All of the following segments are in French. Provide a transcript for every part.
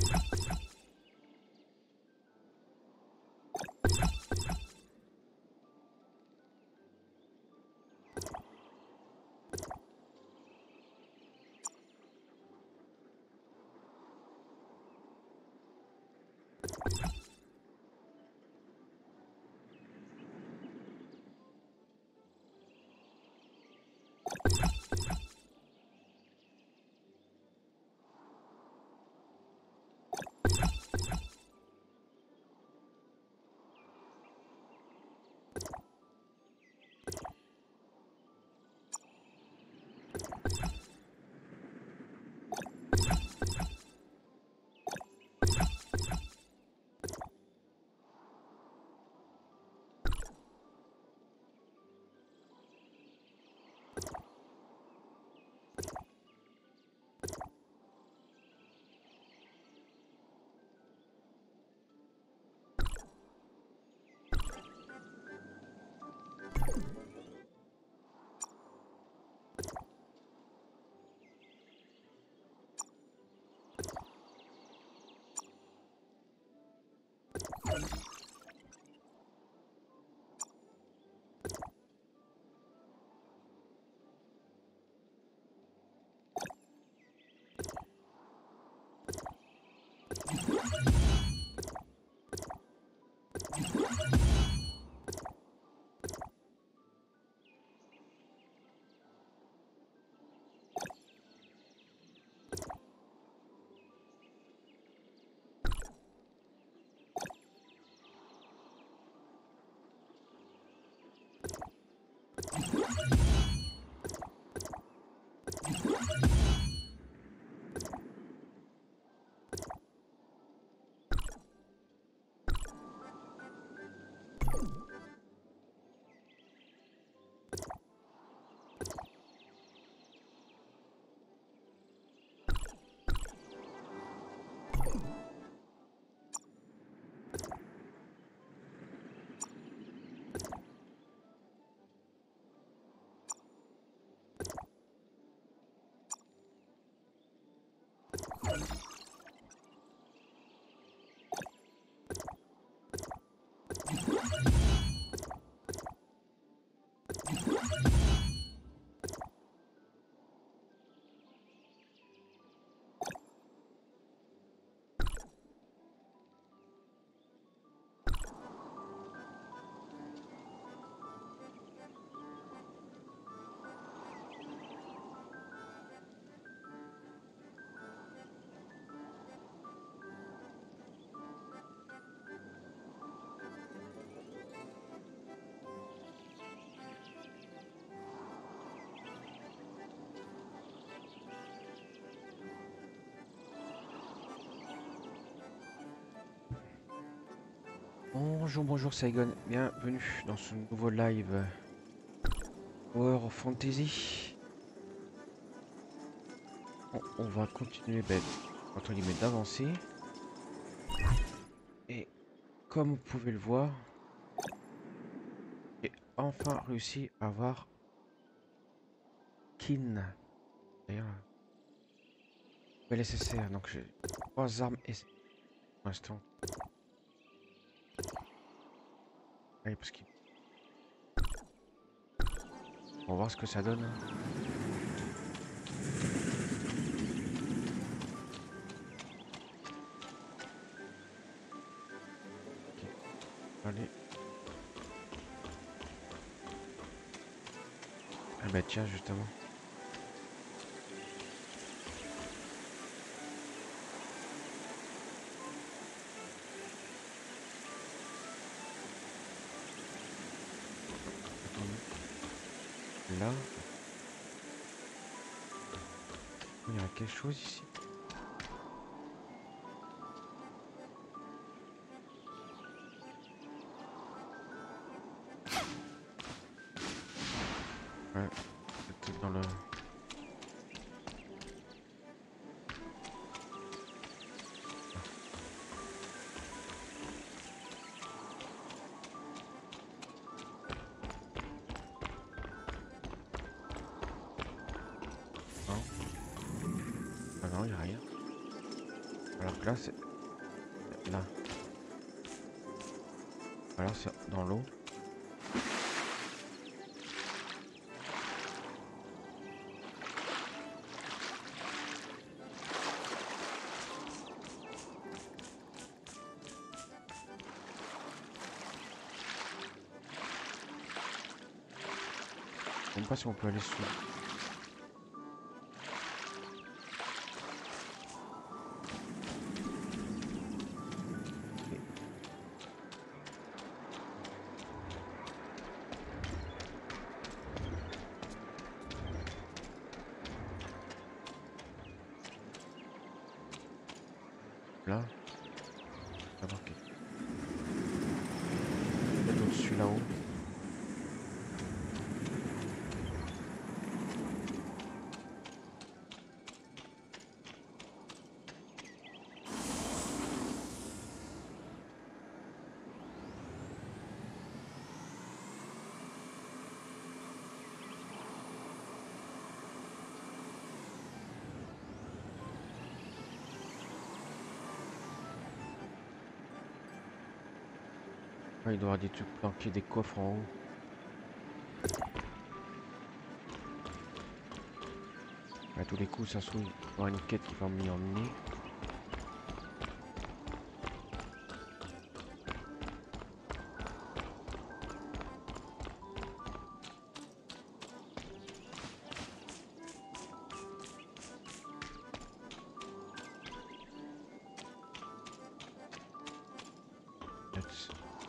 Bonjour, bonjour Saigon, bienvenue dans ce nouveau live War Fantasy. On va continuer entre guillemets d'avancer. Et comme vous pouvez le voir, j'ai enfin réussi à avoir Kin. D'ailleurs, SSR, donc j'ai 3 armes et pour l'instant. Allez, parce qu'il... On va voir ce que ça donne. Ok. Allez. Ah bah tiens, justement. Là, il y a quelque chose ici. Ouais, peut-être dans le... Non. Ah non, il n'y a rien. Alors que là, c'est... Là. Alors c'est dans l'eau. Je ne sais pas si on peut aller sous. Là, on va marquer. Peut-être au-dessus là-haut. Ah, il doit y avoir des trucs planqués, des coffres en haut. À tous les coups, ça se trouve, il y aura une quête qui va m'y emmener. Let's...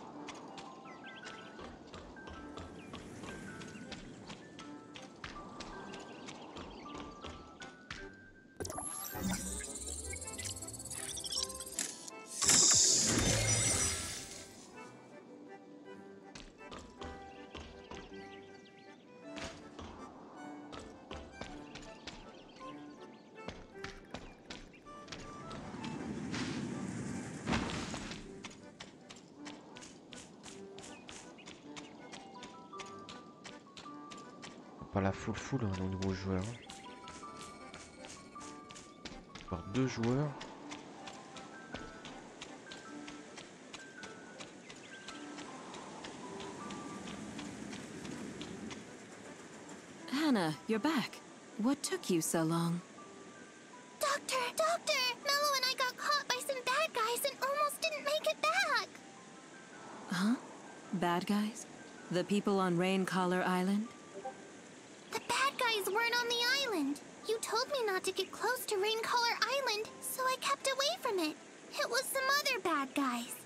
Pas la full hein, au niveau joueur. Alors 2 joueurs. Hannah, you're back. What took you so long? Doctor! Mello and I got caught by some bad guys and almost didn't make it back! Huh? Bad guys? The people on Raincaller Island? The bad guys weren't on the island. You told me not to get close to Raincaller Island, so I kept away from it. It was some other bad guys.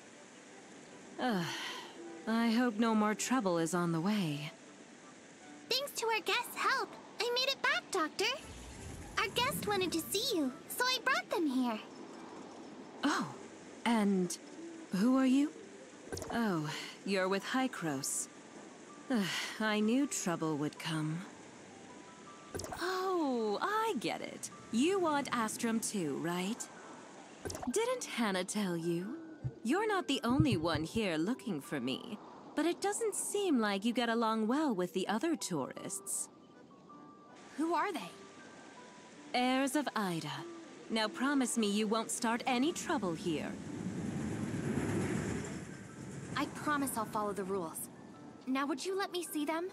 I hope no more trouble is on the way. Thanks to our guest's help, I made it back, Doctor. Our guest wanted to see you, so I brought them here. Oh, and who are you? Oh, you're with Hykros. I knew trouble would come. Oh, I get it. You want Astrum too, right? Didn't Hannah tell you? You're not the only one here looking for me, but it doesn't seem like you get along well with the other tourists. Who are they? Heirs of Ida. Now promise me you won't start any trouble here. I promise I'll follow the rules. Now would you let me see them?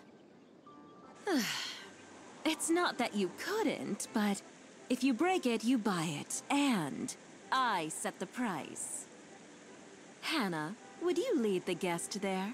It's not that you couldn't, but if you break it, you buy it, and I set the price. Hannah, would you lead the guest there?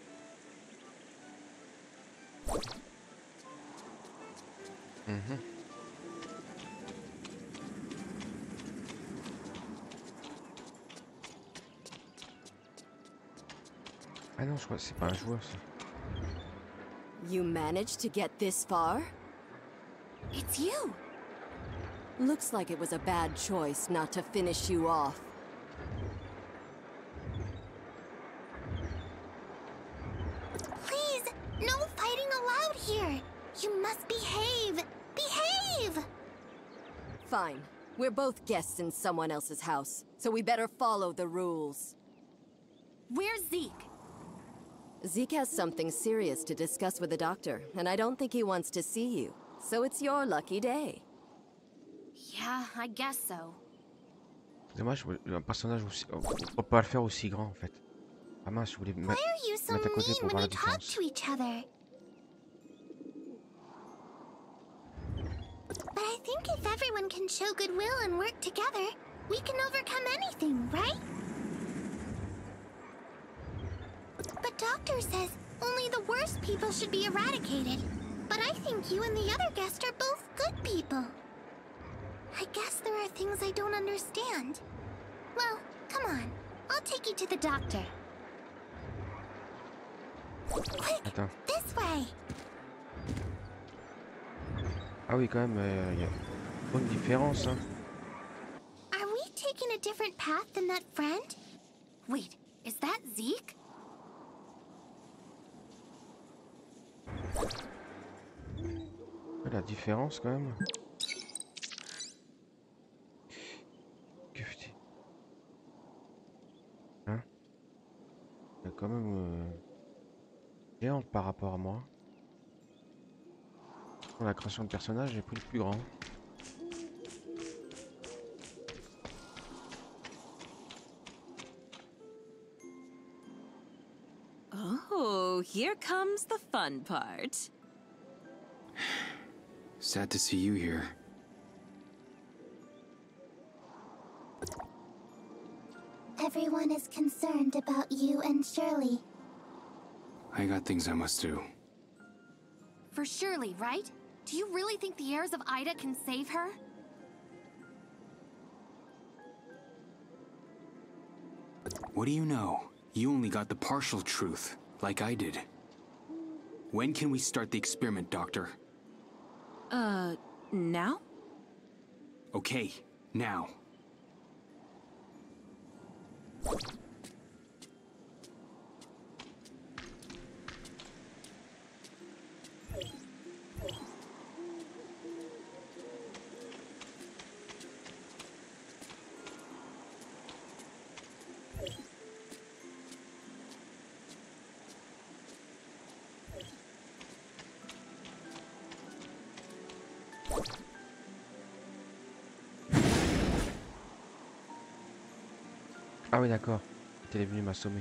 Ah non, je crois que c'est pas un joueur ça. You managed to get this far? It's you! Looks like it was a bad choice not to finish you off. Please, no fighting allowed here! You must behave! Behave! Fine. We're both guests in someone else's house, so we better follow the rules. Where's Zeke? Zeke has something serious to discuss with the doctor, and I don't think he wants to see you. So it's your lucky day. Yeah, I guess so. Dommage, un personnage aussi. On peut pas le faire aussi grand en fait. Ah mince, je voulais Why mettre are you so à côté mean pour when voir you la talk différence. to each other? But I think if everyone can show goodwill and work together, we can overcome anything, right? But Doctor says only the worst people should be eradicated. But I think you and the other guest are both good people. I guess there are things I don't understand. Well, come on. I'll take you to the doctor. Quick! Attends. This way! Ah oui, quand même, il y a pas une différence. Hein. Are we taking a different path than that friend? Wait, is that Zeke? La différence quand même. Que fait-il? Hein? Il y a quand même géante par rapport à moi. La création de personnage est plus grand. Oh, here comes the fun part. Sad to see you here. Everyone is concerned about you and Shirley. I got things I must do. For Shirley, right? Do you really think the heirs of Ida can save her? What do you know? You only got the partial truth, like I did. When can we start the experiment, Doctor? Now? Okay, now. Ah oui, d'accord. Elle est venue m'assommer.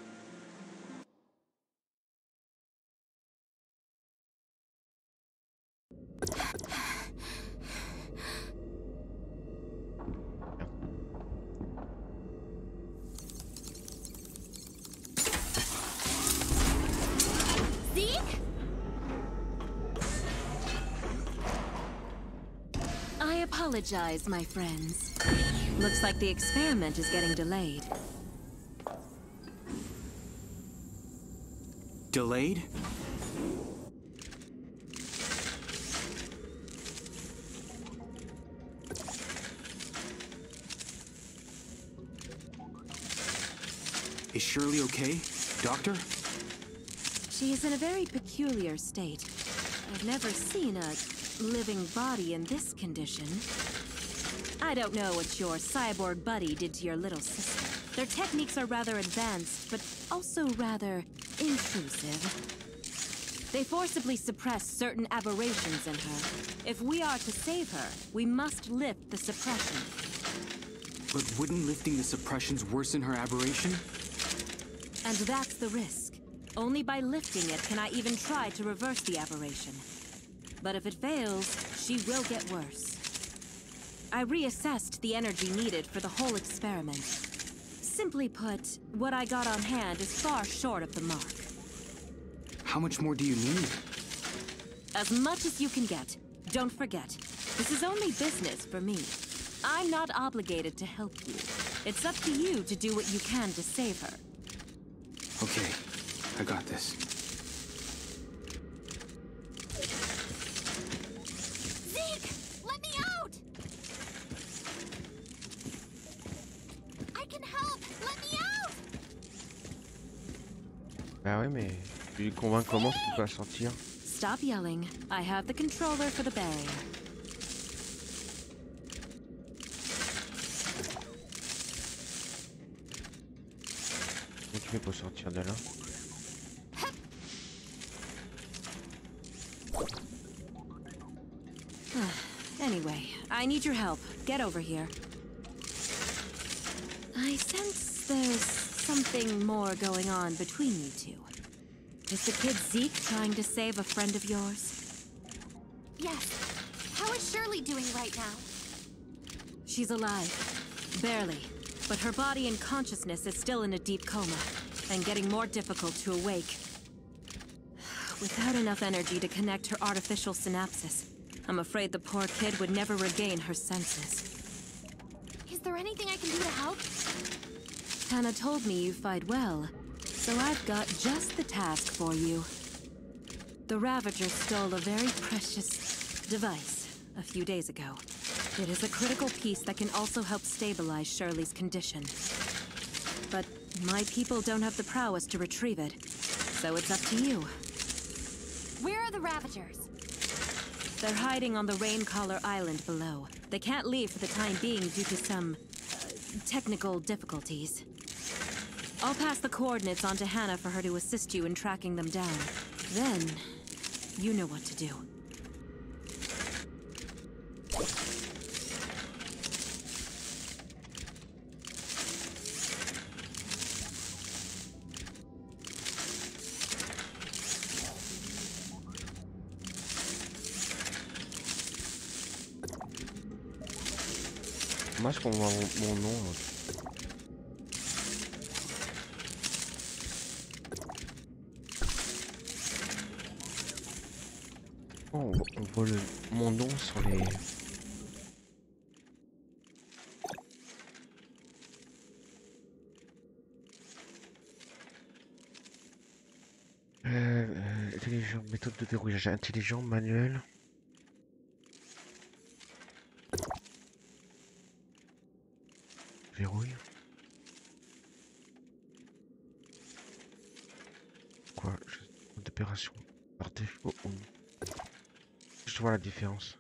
Zeke? I apologize, my friends. Looks like the experiment is getting delayed. Delayed? Is Shirley okay, Doctor? She is in a very peculiar state. I've never seen a living body in this condition. I don't know what your cyborg buddy did to your little sister. Their techniques are rather advanced, but also rather intrusive. They forcibly suppress certain aberrations in her. If we are to save her, we must lift the suppression. But wouldn't lifting the suppressions worsen her aberration? And that's the risk. Only by lifting it can I even try to reverse the aberration. But if it fails, she will get worse. I reassessed the energy needed for the whole experiment. Simply put, what I got on hand is far short of the mark. How much more do you need? As much as you can get. Don't forget, this is only business for me. I'm not obligated to help you. It's up to you to do what you can to save her. Okay, I got this. Zeke! Let me out! I can help! Let me out! Bah oui, mais tu lui convaincs comment si tu peux la sortir? Stop yelling. I have the controller for the barrier. Comment tu fais pour sortir de là? Anyway, I need your help. Get over here. I sense there's something more going on between you two. Is the kid Zeke trying to save a friend of yours? Yes. How is Shirley doing right now? She's alive. Barely. But her body and consciousness is still in a deep coma, and getting more difficult to awake. Without enough energy to connect her artificial synapses, I'm afraid the poor kid would never regain her senses. Is there anything I can do to help? Hannah told me you fight well, so I've got just the task for you. The Ravager stole a very precious device a few days ago. It is a critical piece that can also help stabilize Shirley's condition. But my people don't have the prowess to retrieve it, so it's up to you. Where are the Ravagers? They're hiding on the Raincaller Island below. They can't leave for the time being due to some technical difficulties. I'll pass the coordinates on to Hannah for her to assist you in tracking them down. Then, you know what to do. Dommage qu'on voit mon nom. Oh, on voit mon nom sur les... Intelligent, méthode de verrouillage intelligent, manuel. Verrouille. Quoi? D'opération par défaut. Je vois la différence.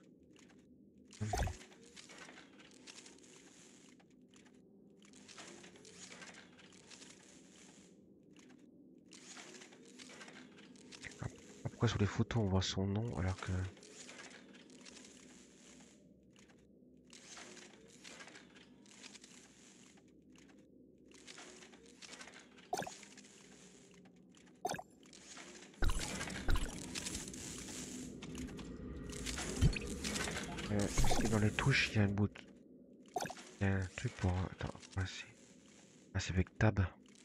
Pourquoi sur les photos on voit son nom alors que... Dans les touches, il y a un bout. Il y a un truc pour... Attends, passer. Ah, c'est avec tab.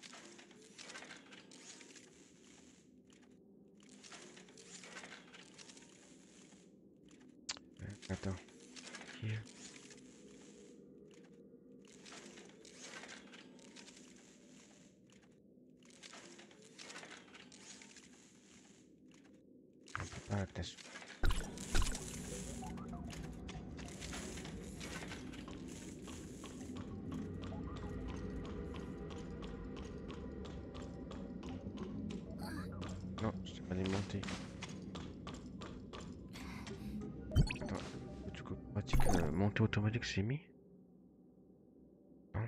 Attends. Here. On peut pas attention. Non, je t'ai pas alimenté. Attends, du coup, automatique, montée automatique, c'est mis. Non.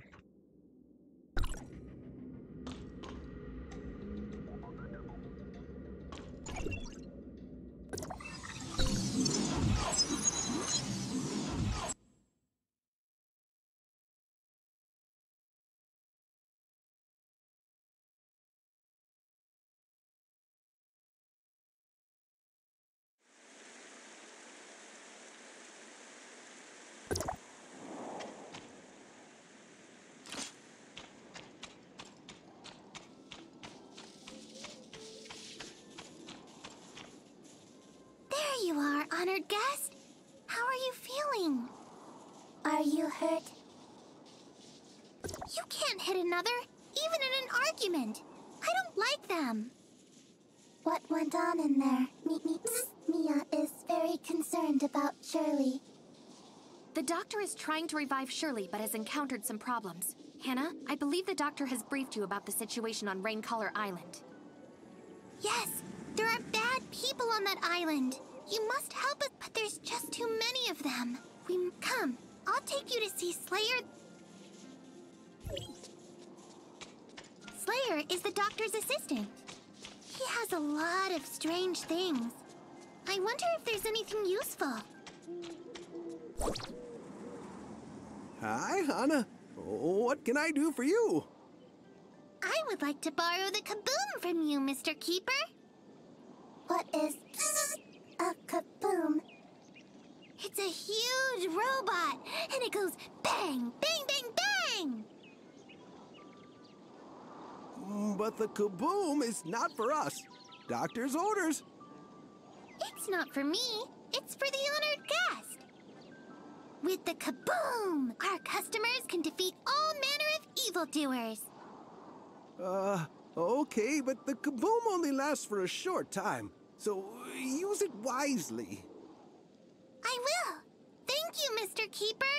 There you are, honored guest. How are you feeling? Are you hurt? You can't hit another, even in an argument. I don't like them. What went on in there? Mia is very concerned about Shirley. The doctor is trying to revive Shirley, but has encountered some problems. Hannah, I believe the doctor has briefed you about the situation on Raincaller Island. Yes, there are bad people on that island. You must help us, but there's just too many of them. Come, I'll take you to see Slayer. Slayer is the doctor's assistant. He has a lot of strange things. I wonder if there's anything useful. Hi, Hannah. What can I do for you? I would like to borrow the kaboom from you, Mr. Keeper. What is a kaboom? It's a huge robot, and it goes bang, bang, bang, bang! But the kaboom is not for us. Doctor's orders. It's not for me. It's for the honored guest. With the kaboom, our customers can defeat all manner of evildoers. Okay, but the kaboom only lasts for a short time, so use it wisely. I will. Thank you, Mr. Keeper.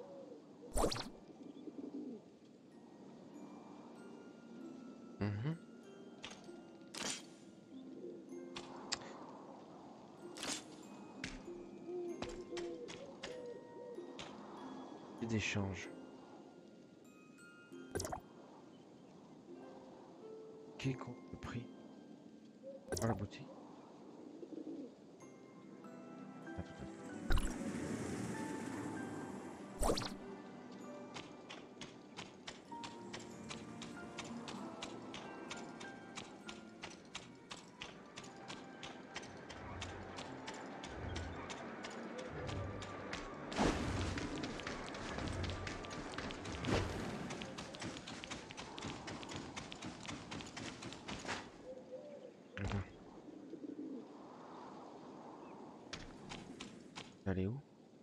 D'échange. Qui compte le prix dans la boutique? Allez où?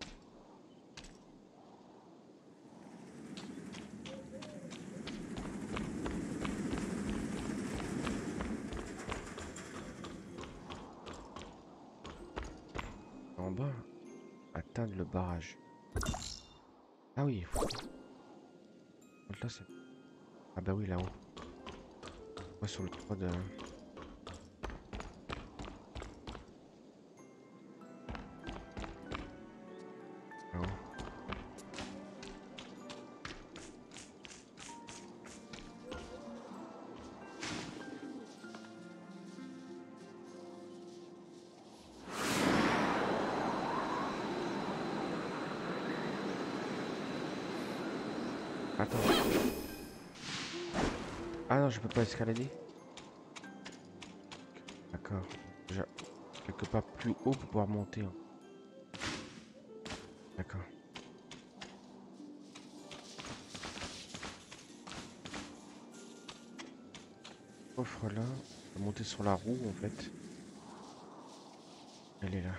En bas, atteindre le barrage. Ah oui, il faut. Là, c'est. Ah bah oui, là-haut. Moi sur le toit de. Attends. Ah non, je peux pas escalader. D'accord. Déjà, quelque part plus haut pour pouvoir monter. Hein. D'accord. Coffre là. On va monter sur la roue en fait. Elle est là.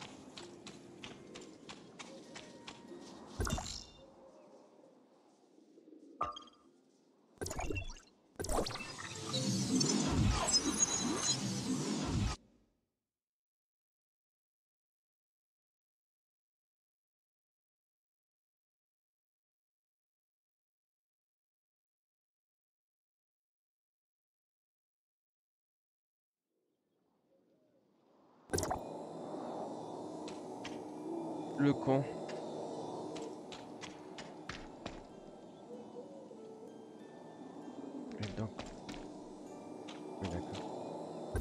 Le con. Et donc. Oui, d'accord.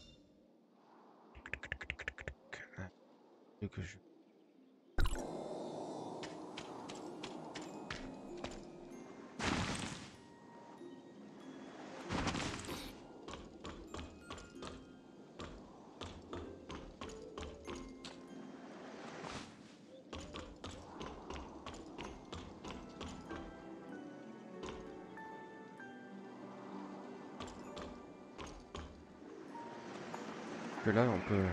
Et que je. Que là on peut.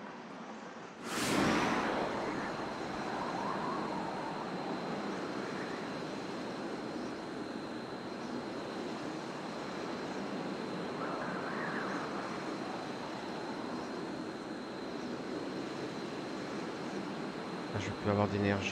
Là, je peux avoir d'énergie.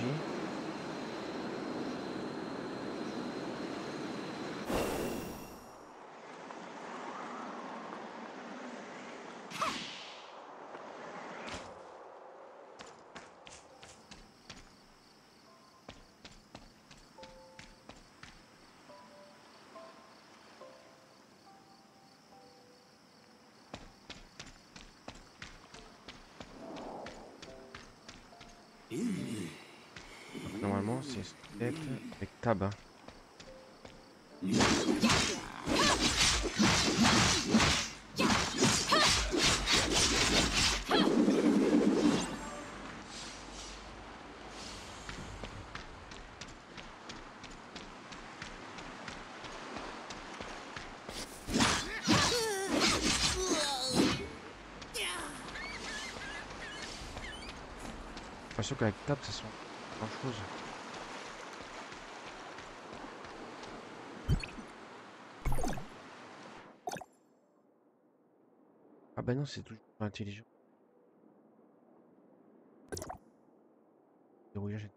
Normalement, c'est tête avec tabac. J'ai l'impression qu'avec table ça sent grand chose. Ah bah non, c'est toujours intelligent. Verrouillage.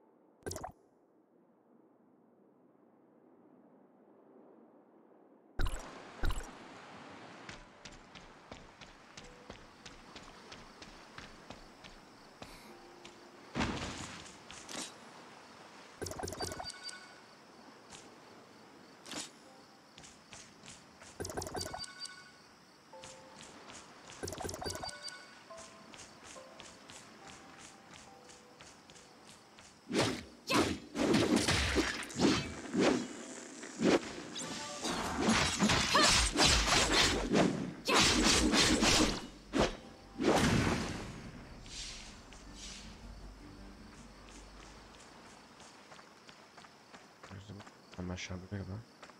Un machin bleu là-bas.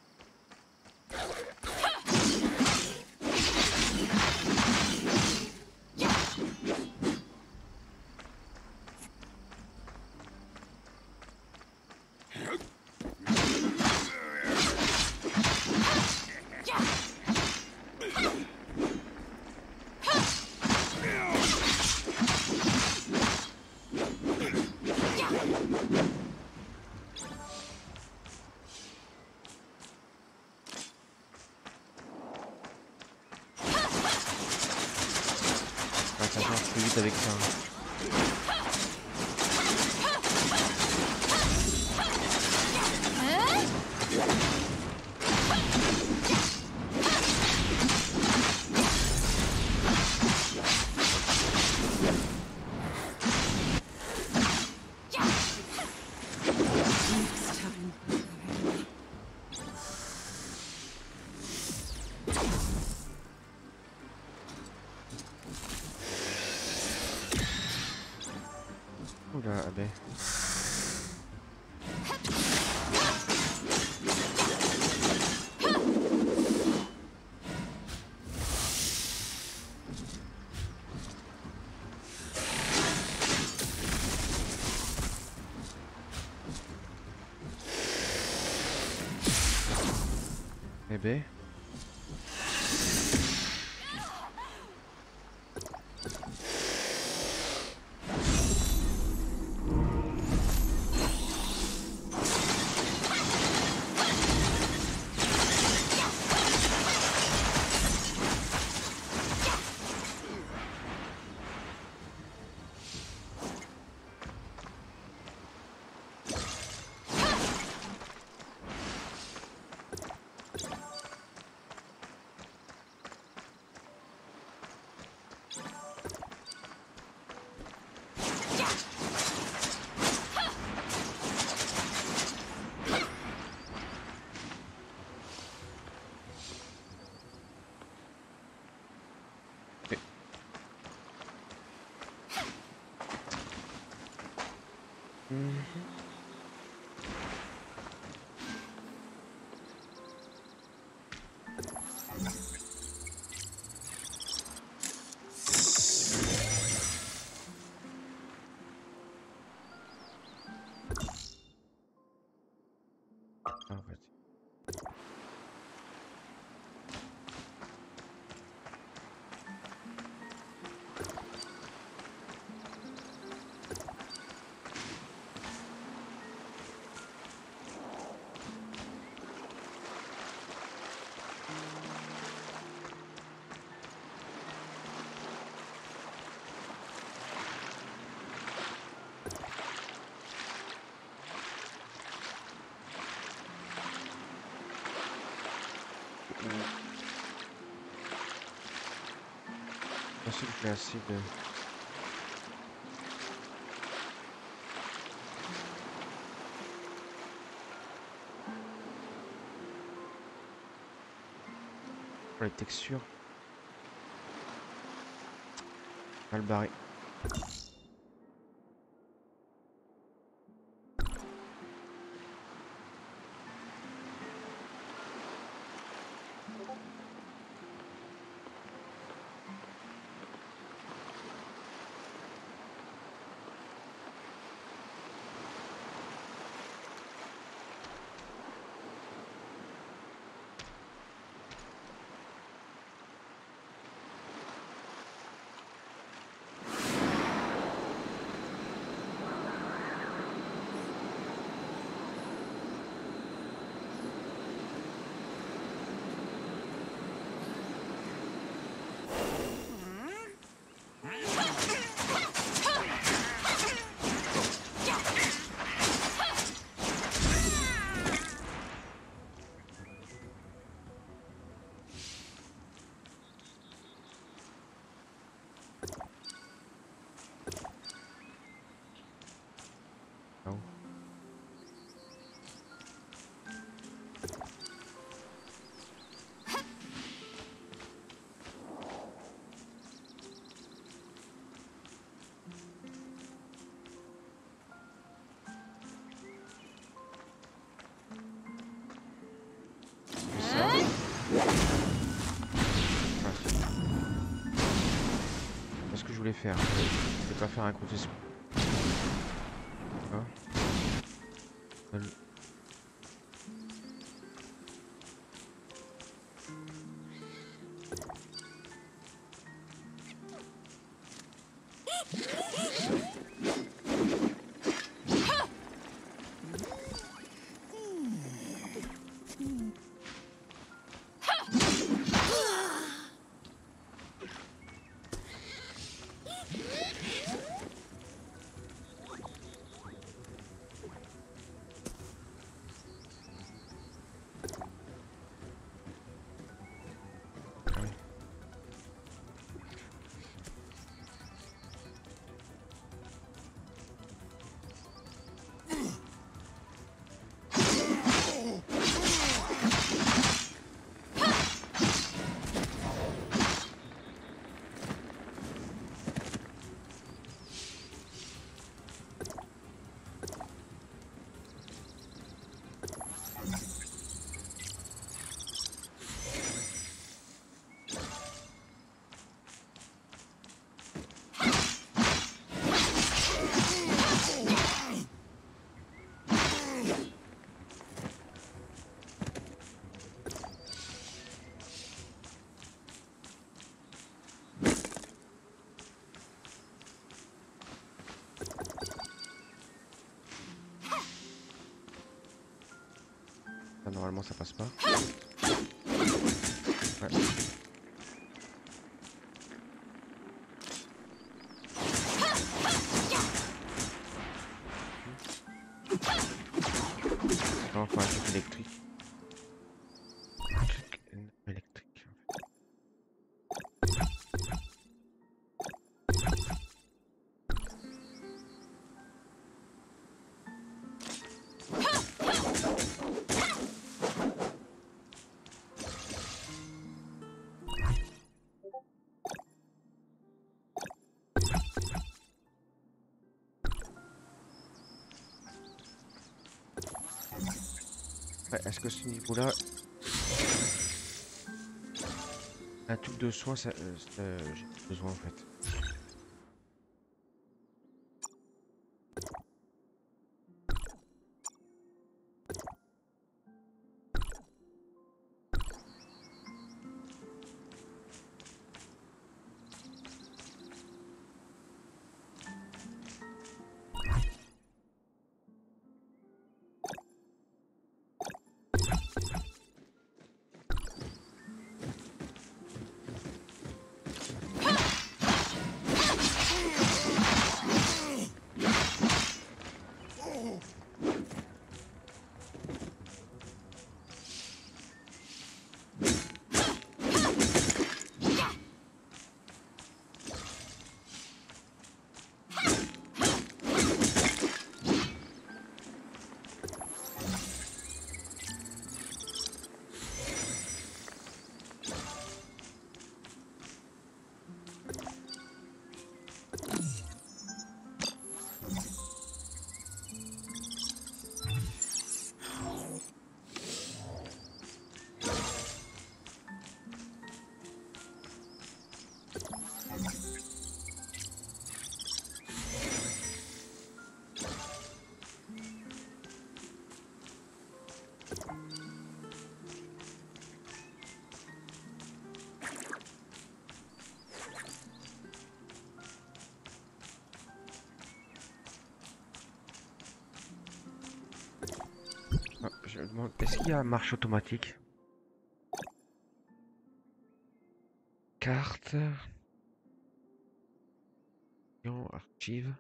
Ça change plus vite avec ça. Oula, ah ben. Eh ben. Ah, en fait. Je pense que j'ai assez de... Les textures. Mal barré. Voulais faire. Je vais pas faire un coup d'esprit. Normalement ça passe pas. Ouais. Non, faut un truc électrique. Un truc électrique. Ouais, est-ce que ce niveau-là, un truc de soin, ça, j'ai besoin en fait. Est-ce qu'il y a marche automatique? Carte. Archive.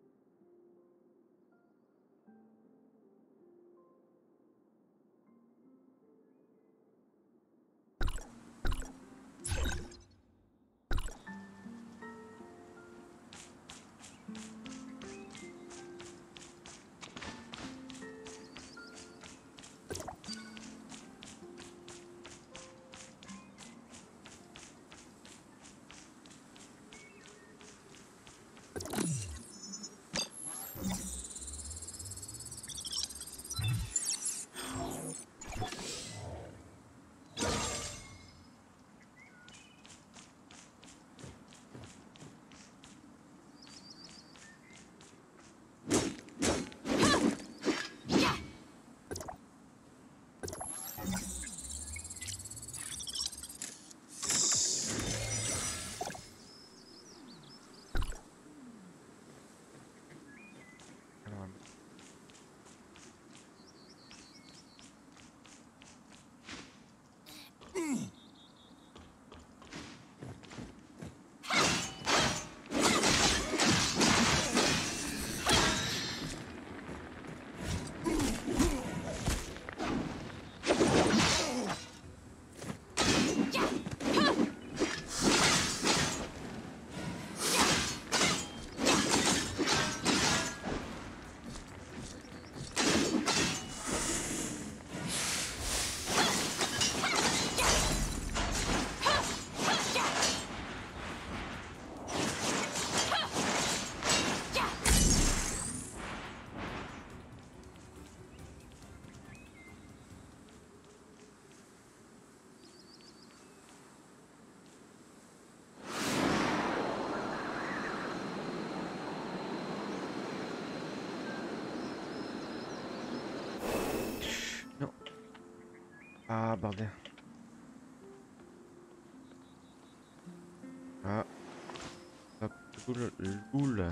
Ah, bordel. Ah. Hop, loul.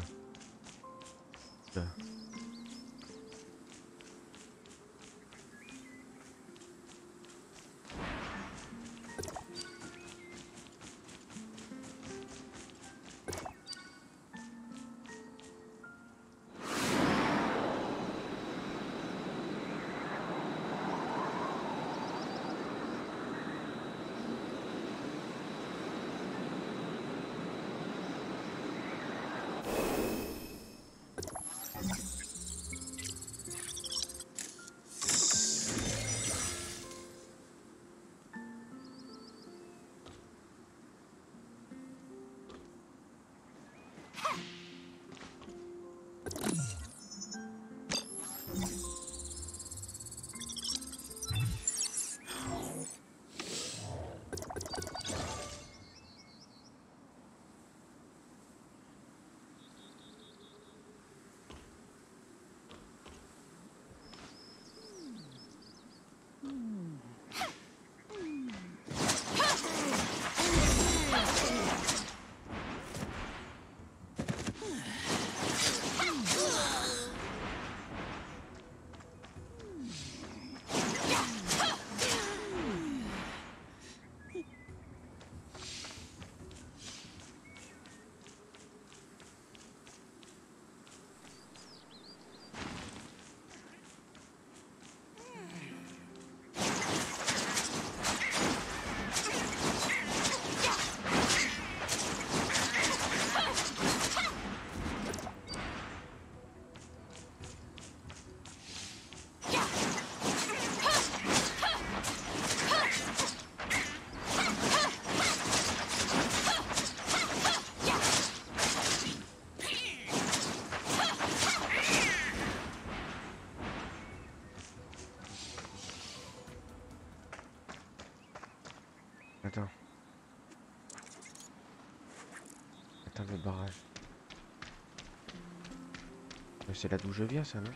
Attends. Attends le barrage. C'est là d'où je viens, ça, non?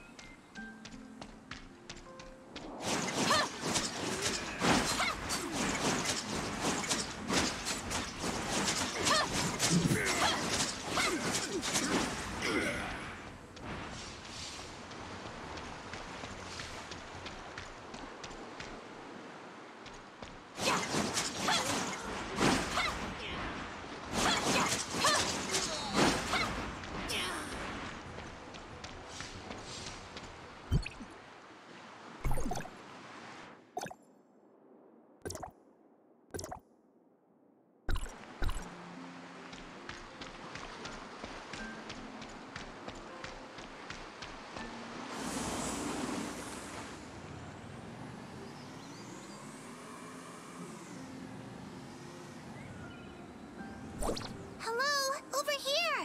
Hello? Over here!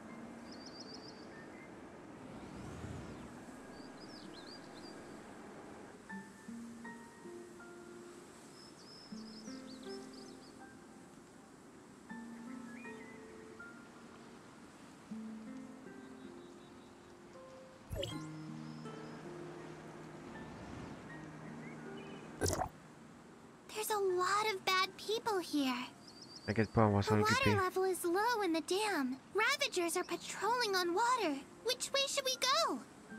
There's a lot of bad people here. T'inquiète pas, on va The s'en water occuper. level is low in the dam. Ravagers are patrolling on water. Which way should we go?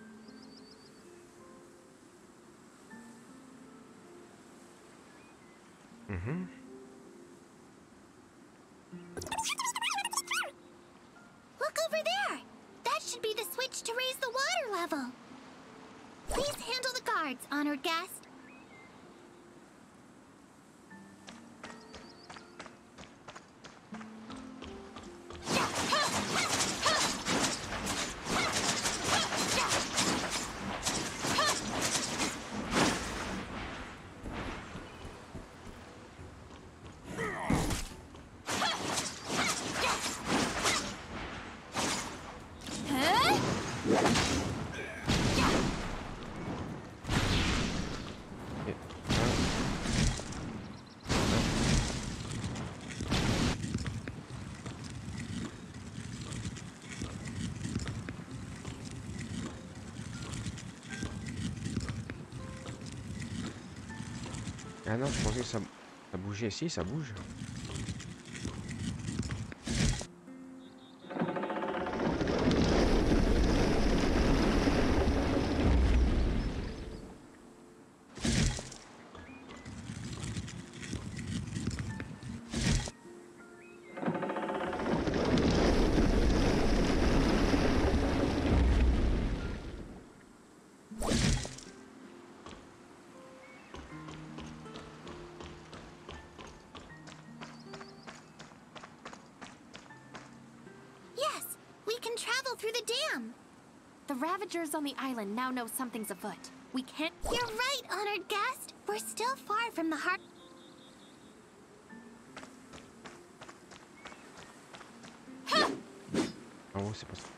Look over there! That should be the switch to raise the water level. Please handle the guards, honored guest. Et- Ah non, je pensais que ça bougeait. Si, ça bouge. Yes, we can travel through the dam. The Ravagers on the island now know something's afoot. We can't. You're right, honored guest. We're still far from the heart. En haut, c'est pas ça.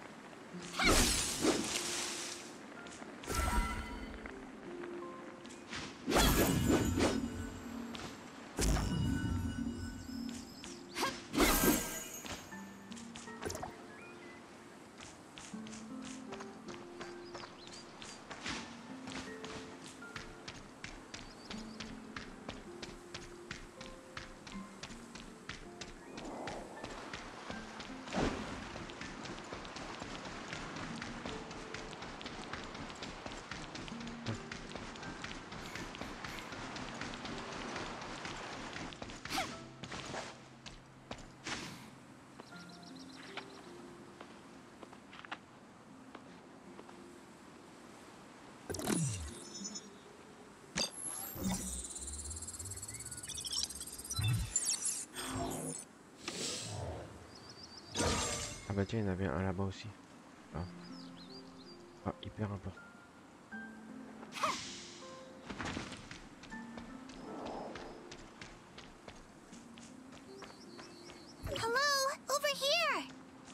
Ah bah tiens, il y en avait un là-bas aussi. Ah, ah hyper important. Hello, over here.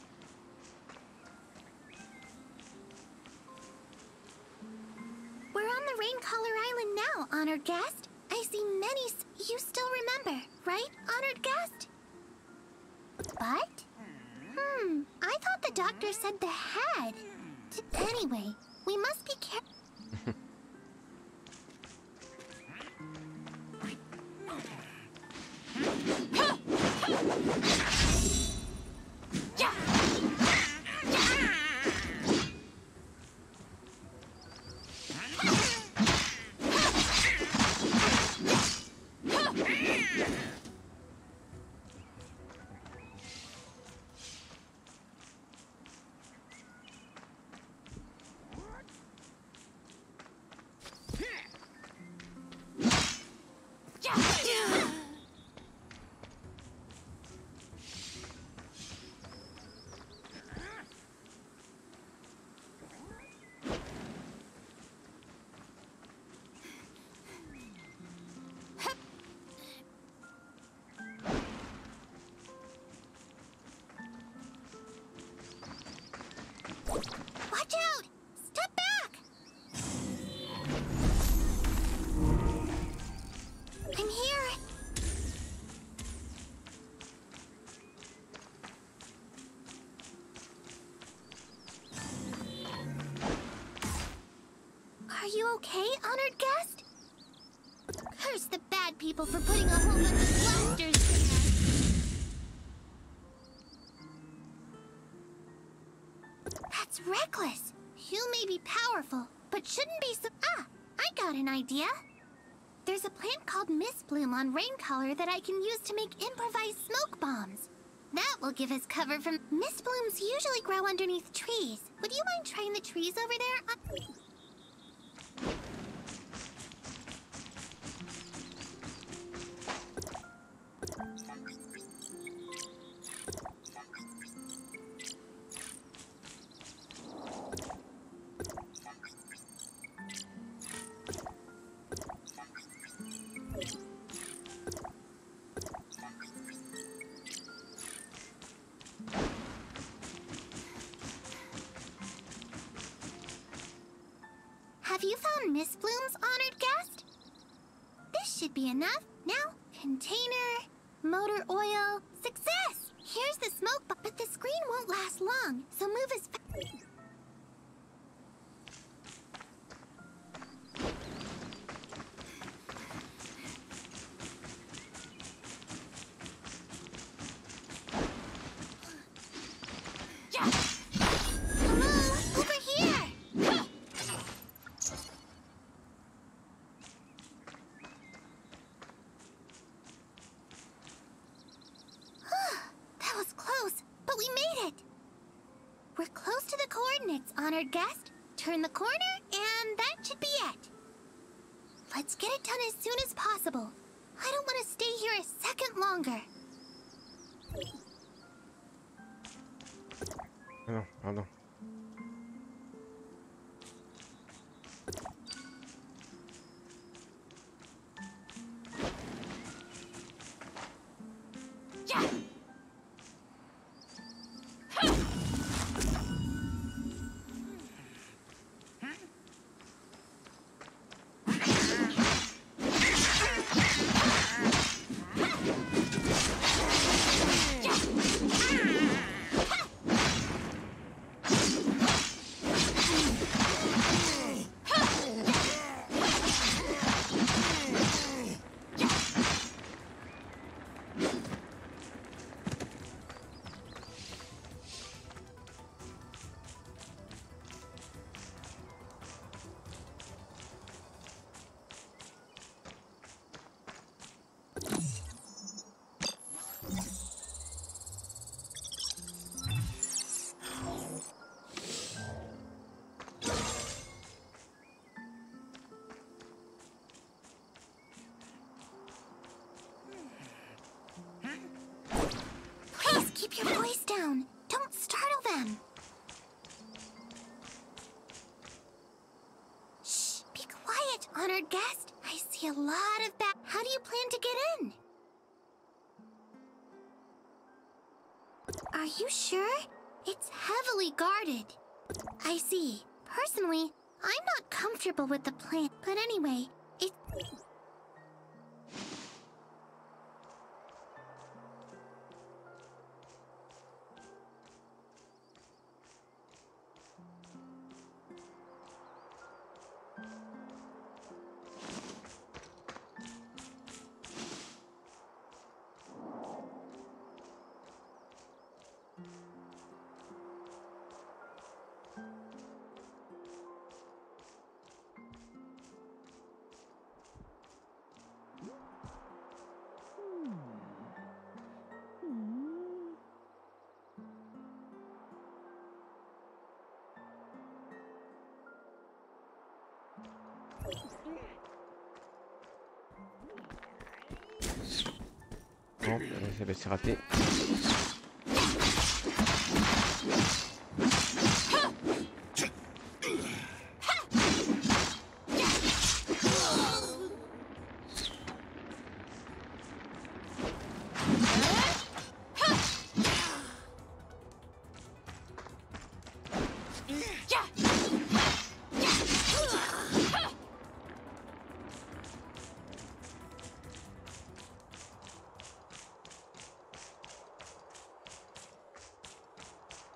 We're on the Raincaller Island now, honored guest. I see many. You still remember, right, honored guest? But? I thought the doctor said the head. Anyway, we must be careful. okay, honored guest? Curse the bad people for putting a whole bunch of blasters there. That's reckless. You may be powerful, but shouldn't be so— Ah, I got an idea. There's a plant called Mist Bloom on Raincolor that I can use to make improvised smoke bombs. That will give us cover from— Mist Blooms usually grow underneath trees. Would you mind trying the trees over there? Have you found Mist Bloom's honored guest? This should be enough. Now, container, motor oil, success! Here's the smoke, but the screen won't last long, so move as fast. Hello, over here! That was close, but we made it! We're close to the coordinates, honored guest. Turn the corner, and that should be it. Let's get it done as soon as possible. I don't want to stay here a second longer. Ah non, pardon. Please keep your voice down. Don't startle them. Shh, be quiet, honored guest. I see a lot of bad— How do you plan to get in? Are you sure? It's heavily guarded. I see. Personally, I'm not comfortable with the plan. But anyway, it— Bon, c'est raté.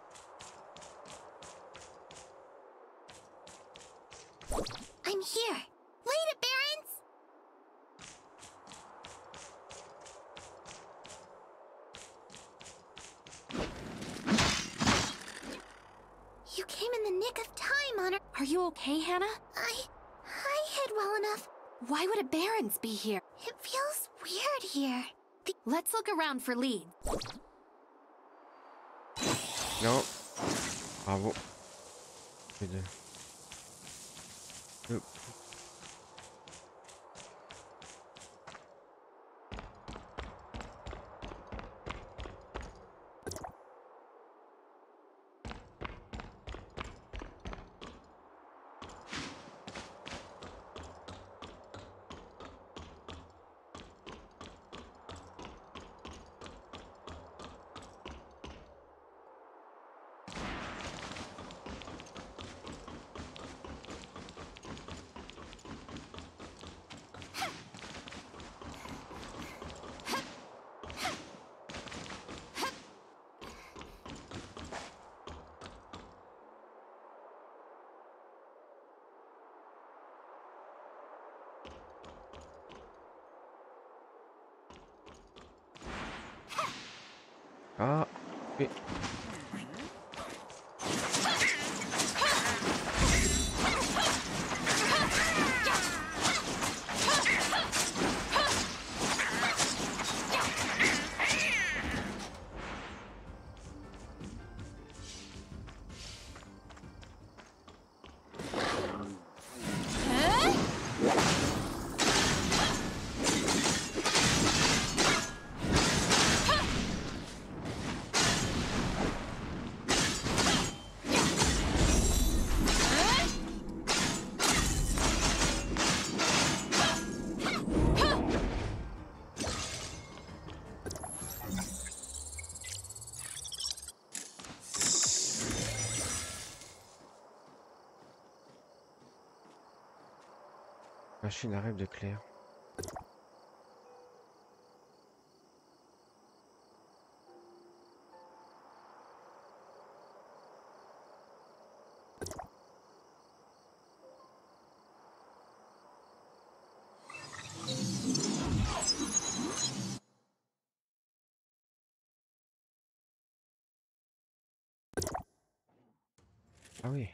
I'm here. you okay, Hannah? I hid well enough. Why would a Baron's be here? It feels weird here. Let's look around for leads. Non. Bravo. Les deux. Hop. Ah, oui. Machine à rêve de Claire. Ah oui.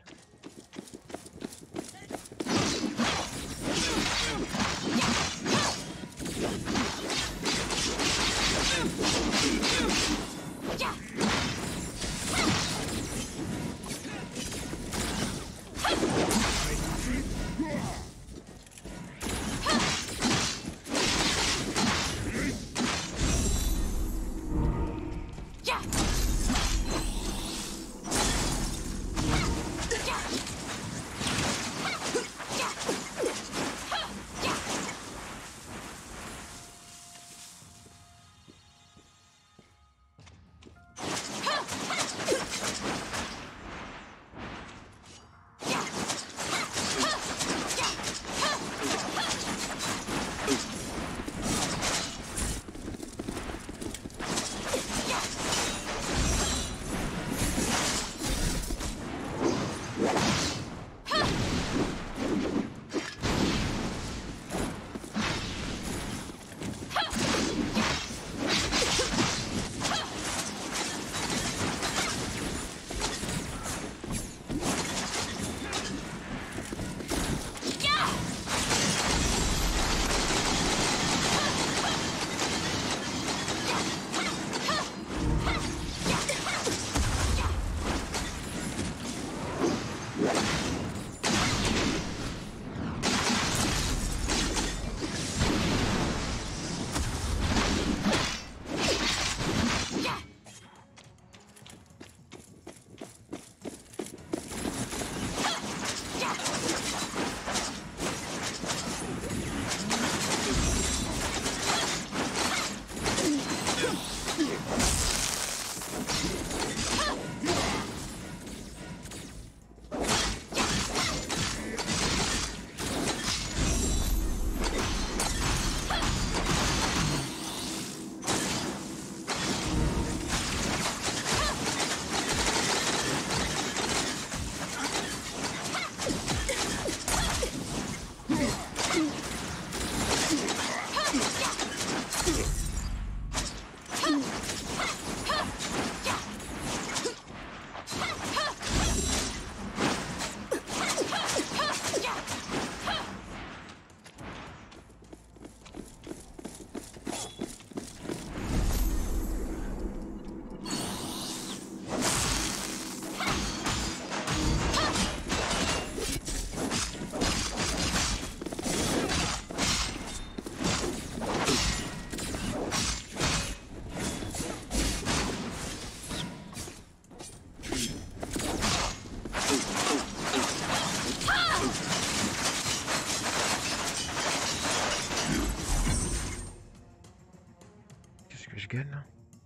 gun là.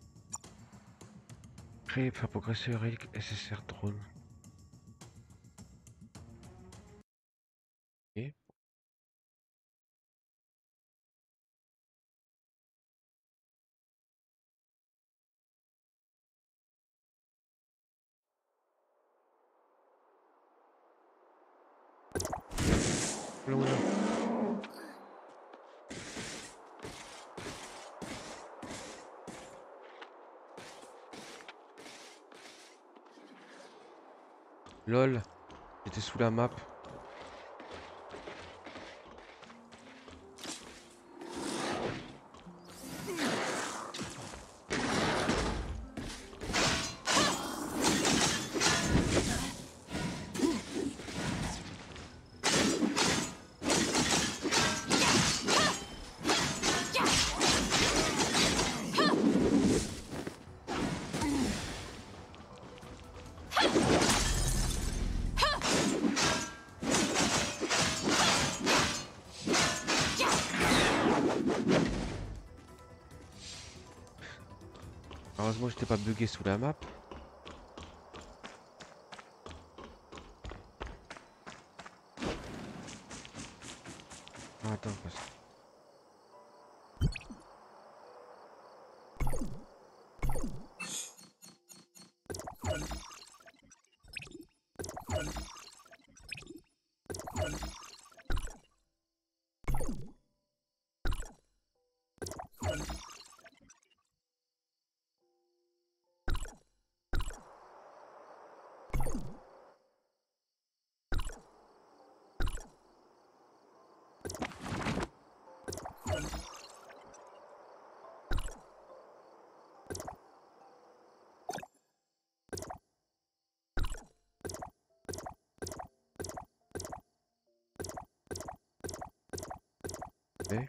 Créer, faire progresser le relique SSR drone. Ok. Oula, oula. LOL, j'étais sous la map. Heureusement j'étais pas bugué sous la map. Ah, attends, parce... Okay.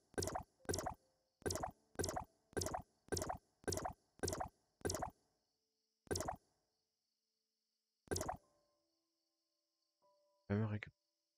Je vais me récupérer.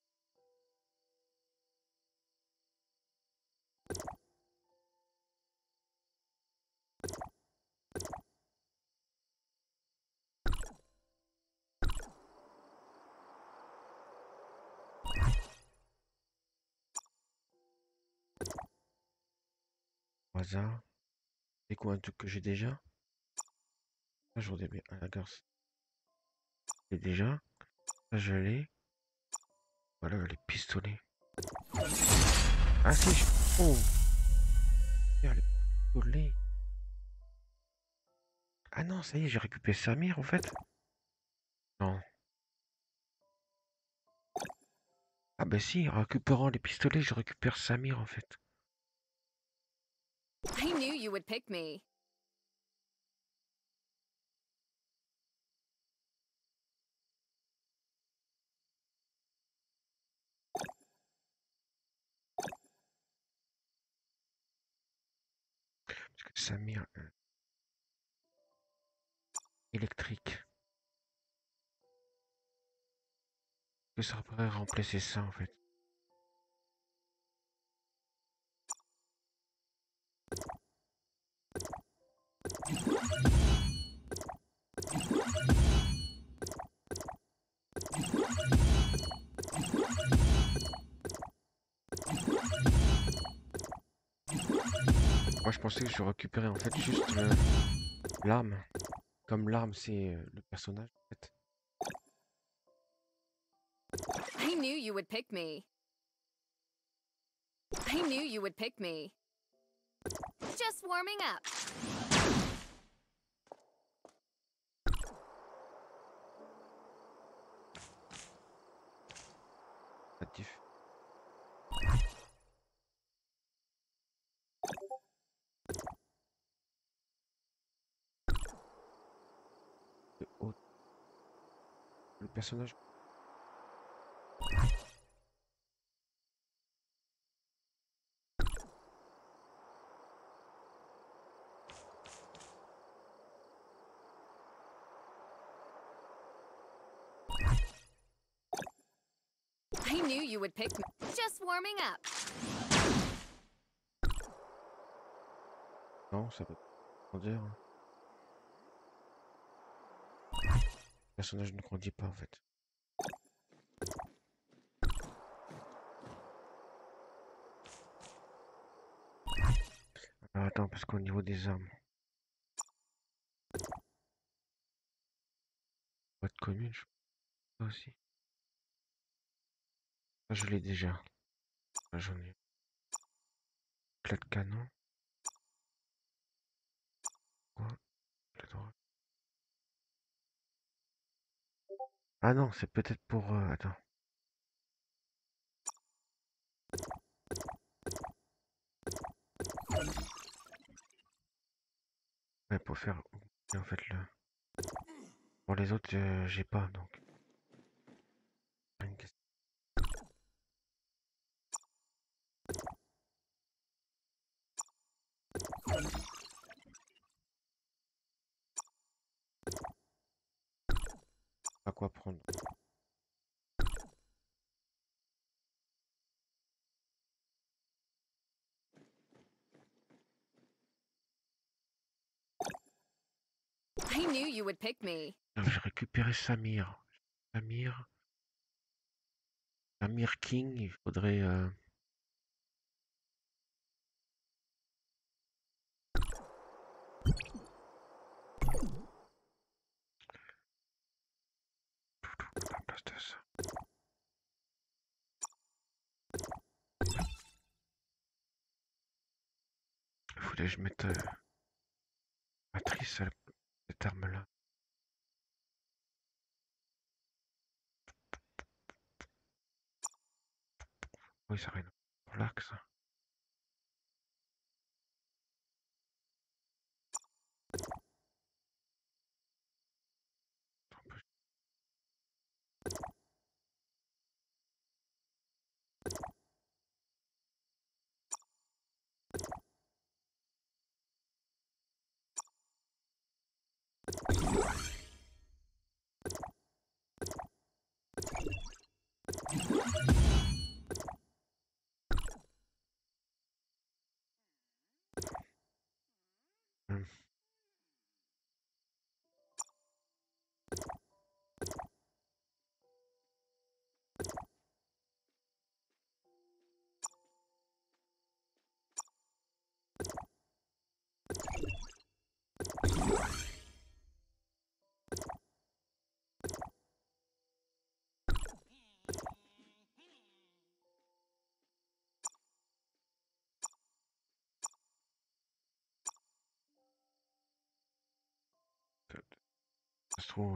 Au hasard. C'est quoi un truc que j'ai déjà? Là, j'en ai bien à la garce. J'ai déjà. Là, je l'ai. Voilà les pistolets. Ah si, oh! Regarde les pistolets. Ah non, ça y est, j'ai récupéré Samir en fait. Non. Ah bah si, en récupérant les pistolets, je récupère Samir en fait. I knew you would pick me. Parce que Samir... électrique. Que ça pourrait remplacer ça en fait. Moi je pensais que je récupérais en fait juste l'arme. Comme l'arme c'est le personnage en fait. I knew you would pick me. I knew you would pick me. Just warming up. Actif. Le personnage. I knew you would pick me. Just warming up. Non, ça peut pas dire. Hein. Le personnage ne grandit pas en fait. Alors attends, parce qu'au niveau des armes. Boîte commune, je pense aussi. Ça, je l'ai déjà. Là, j'en ai. Plat de canon. Quoi? La droite. Ah non, c'est peut-être pour. Attends. Ouais, pour faire. En fait, le. Pour les autres, j'ai pas donc. Une question. Pas quoi prendre. I knew you would pick me. J'ai récupéré Samir. Samir King, il faudrait. La place de ça. Il faudrait que je mette matrice à cette arme-là. Oui, ça rien pour l'axe. Ça se trouve.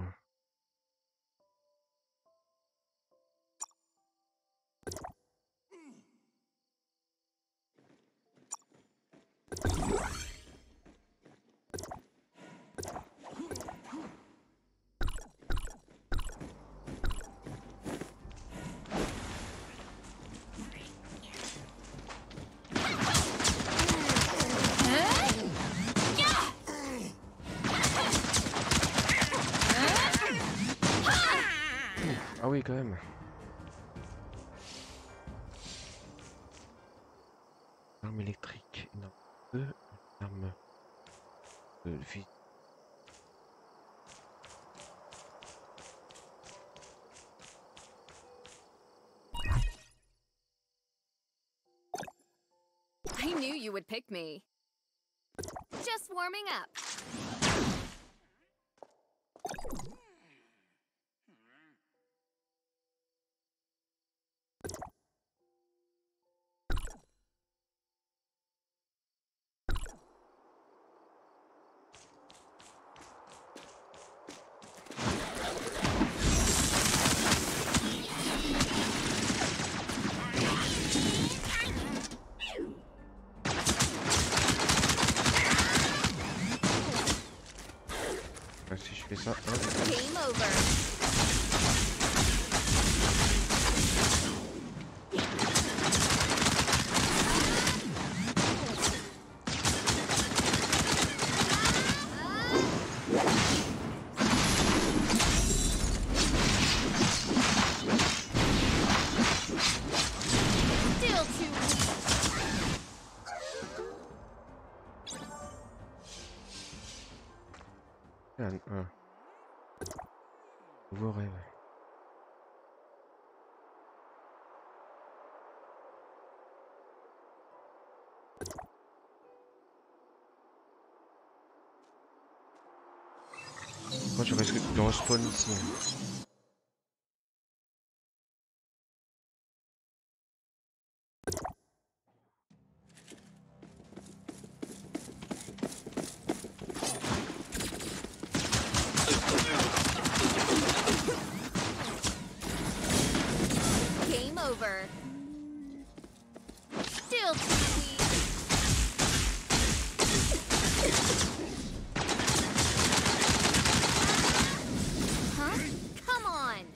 Ah oui, quand même. Arme électrique, une arme de feu, une arme de vie. I knew you would pick me. Just warming up. Si je fais ça, hop. Game over. Still too weak. Un nouveau rêve. Moi je risque de respawn ici. Game over. Still too weak. Huh? Come on.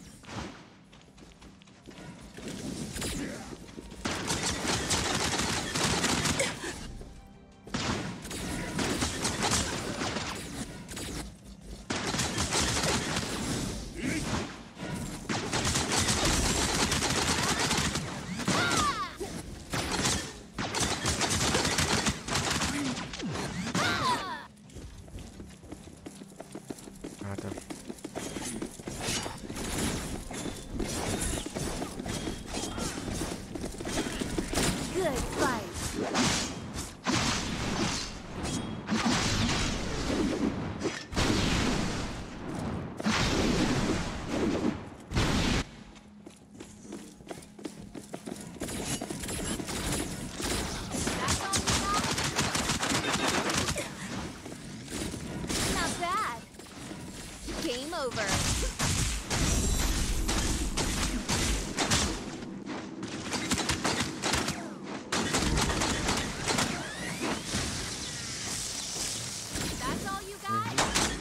Ah, attends. Good fight. Not bad. Game over. That's all you got?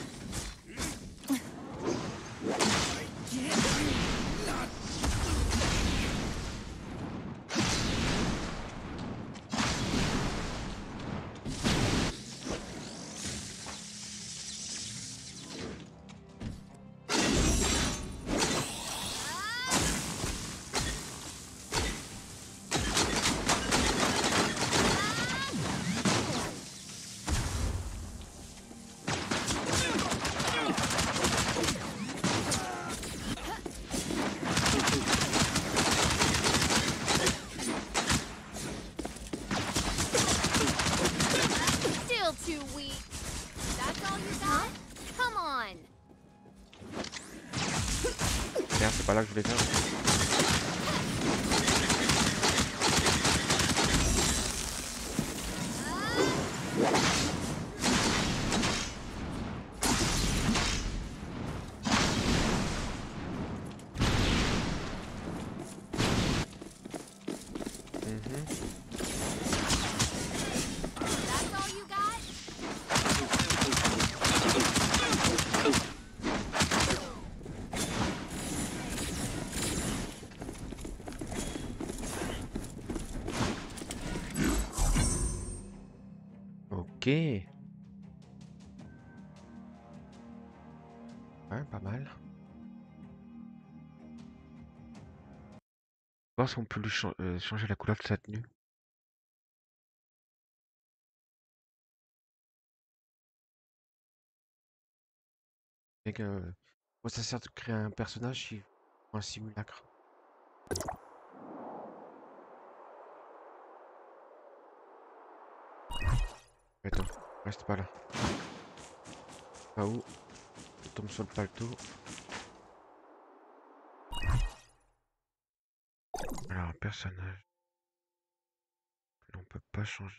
Still too weak. That's all you got? Come on. Merde, c'est pas là que je voulais faire. That's all you got? Ok. Ouais, pas mal. Voir si on peut lui changer la couleur de sa tenue. Et que, quoi ça sert de créer un personnage si un simulacre. Attends, reste pas là. Pas où? Je tombe sur le paletot. Alors, personnage. Là, on peut pas changer.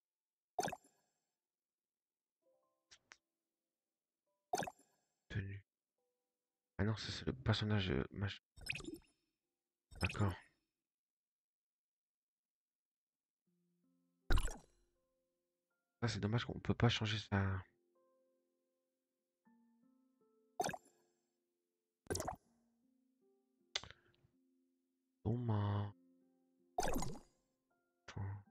Tenue. Ah non, ça, c'est le personnage D'accord. Ça, c'est dommage qu'on peut pas changer ça. Dommage. Attends.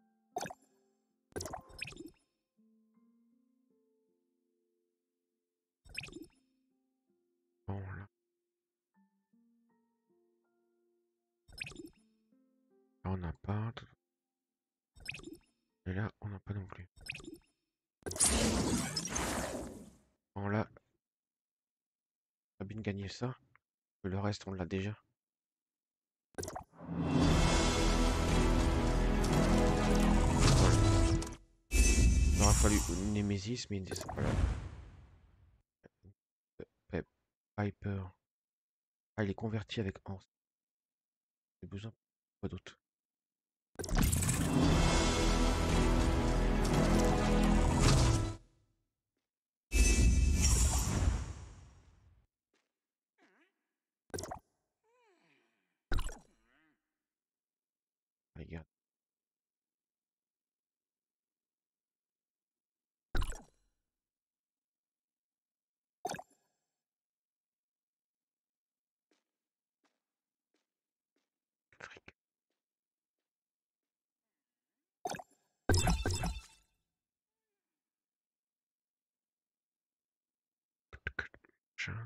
Bon, là. Là, on n'a pas. Et là, on n'a pas non plus. Bon, là, Très bien de gagner ça. Le reste, on l'a déjà. Il aura fallu une Némésis, mais c'est pas là. Piper. Ah, il est converti avec Hans. J'ai besoin de quoi d'autre. Regarde. Fric. Machin.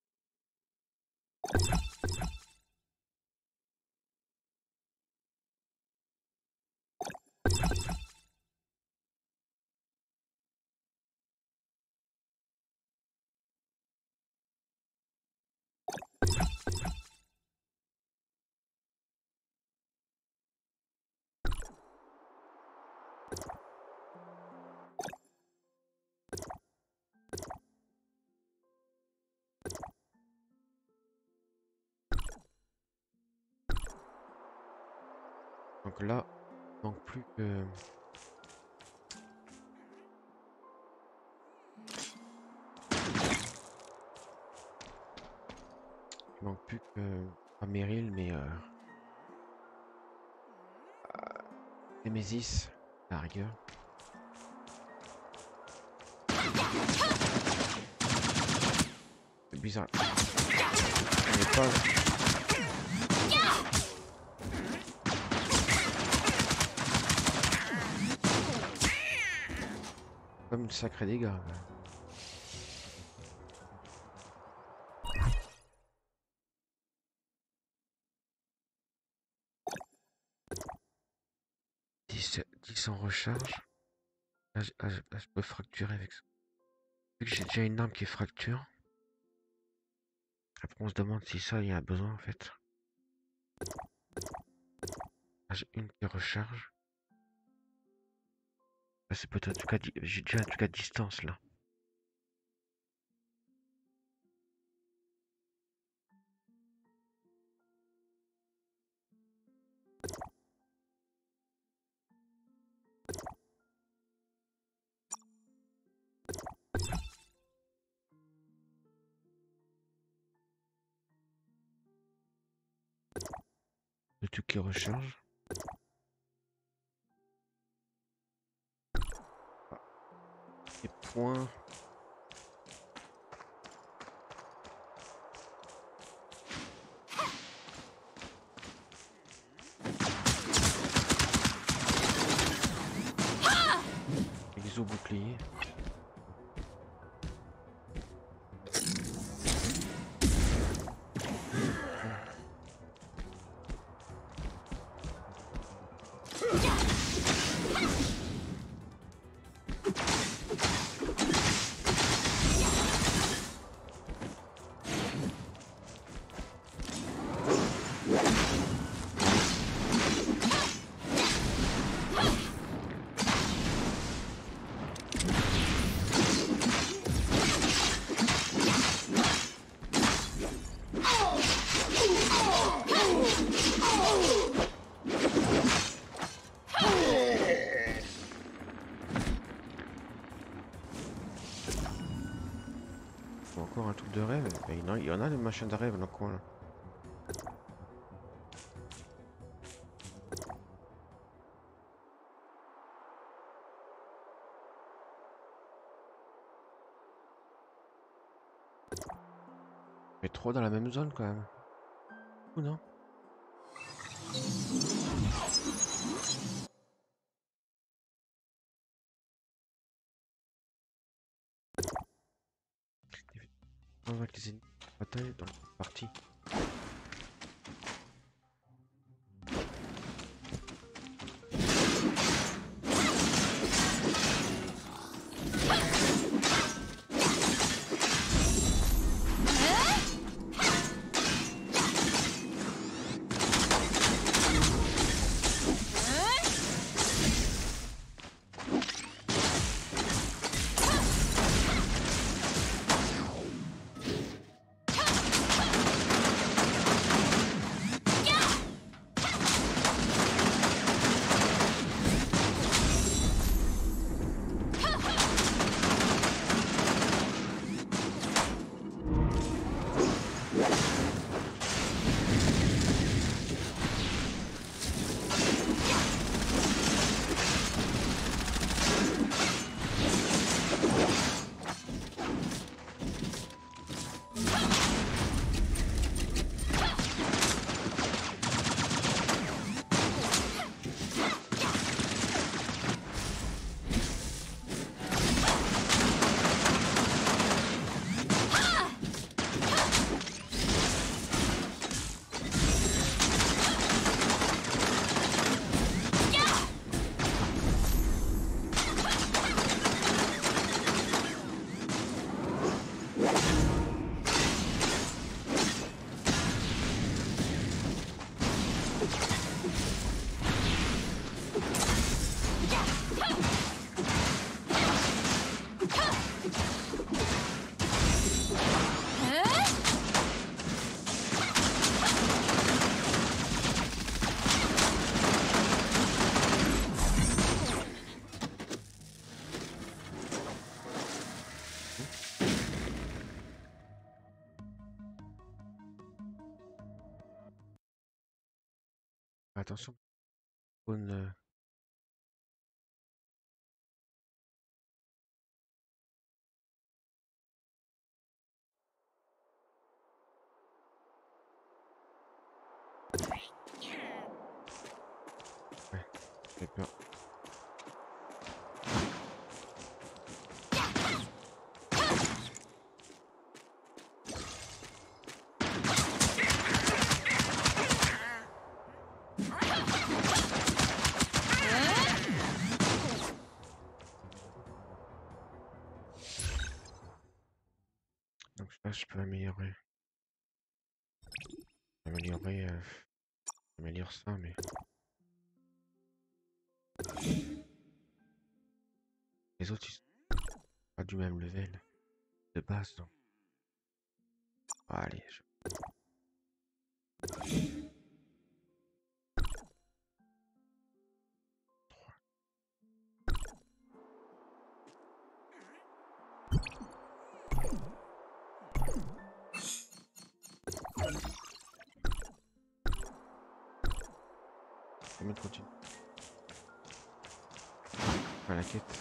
Donc là, il manque plus que... Il manque plus que... Pas Meryl, mais... Némésis, à la rigueur. C'est bizarre. On n'est pas... Comme une sacrée dégâts. Là. Dix en recharge. Là, je peux fracturer avec ça. Vu que j'ai déjà une arme qui fracture. Après on se demande si ça il y a besoin en fait. Là, j'ai une qui recharge. Là, c'est peut-être en tout cas j'ai déjà en tout cas distance là. Le tout qui recharge. Les points. Exo bouclier. Encore un truc de rêve. Il y en a des machins de rêve dans le coin là. Mais trop dans la même zone quand même. Ou non? On va les ennemis bataille dans la partie. attention. Spawn, ouais, j'ai peur. Donc je sais pas si je peux améliorer. Améliorer ça, mais les autres ils sont pas du même level de base. Donc. Allez, je vais mettre continue. À la quête.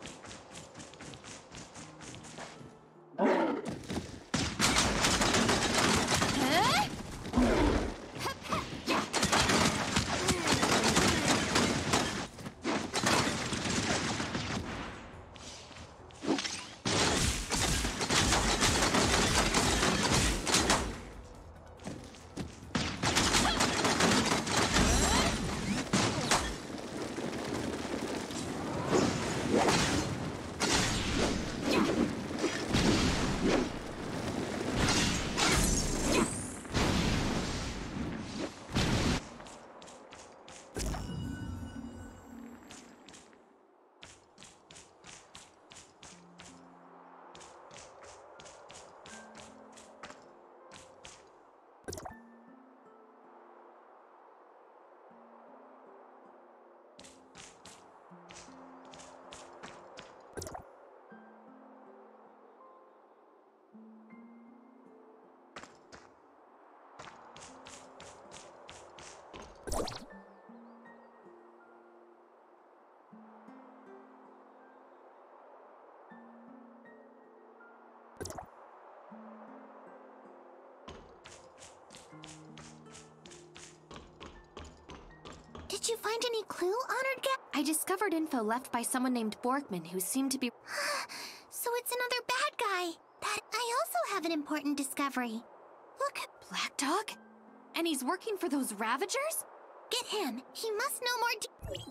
Did you find any clue, Honored Guest? I discovered info left by someone named Borkman who seemed to be... So it's another bad guy. I also have an important discovery. Look, Black Dog? And he's working for those Ravagers? get him. He must know more.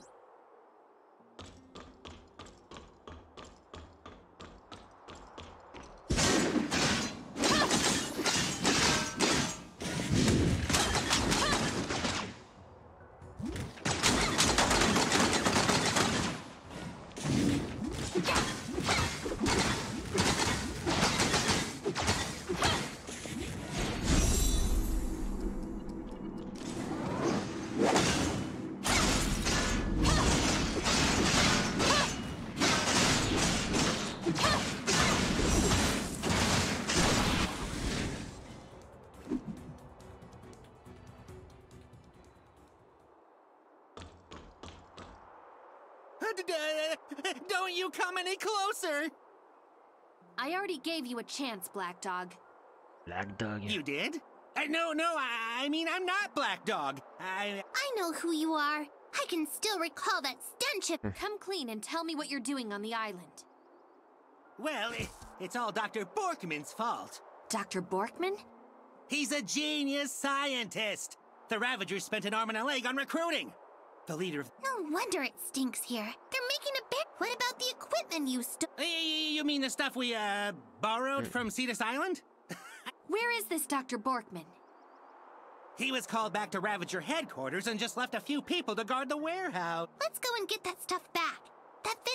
Don't you come any closer! I already gave you a chance, Black Dog. Black Dog. You did? No, I mean, I'm not Black Dog. I know who you are. I can still recall that stench of... Come clean and tell me what you're doing on the island. Well, it's all Dr. Borkman's fault. Dr. Borkman? He's a genius scientist! The Ravagers spent an arm and a leg on recruiting! The leader of... No wonder it stinks here. They're making a big... What about the equipment you stole? You mean the stuff we, borrowed from Cetus Island? Where is this Dr. Borkman? He was called back to Ravager headquarters and just left a few people to guard the warehouse. Let's go and get that stuff back. That fist...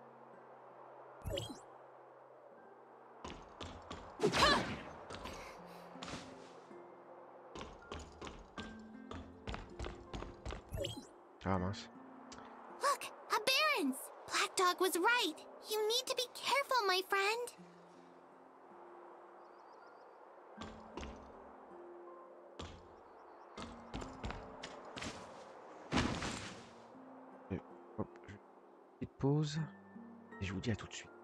Ah mince. Look, a Baron's! Black Dog was right. You need to be careful, my friend. Hop, petite pause. Et je vous dis à tout de suite.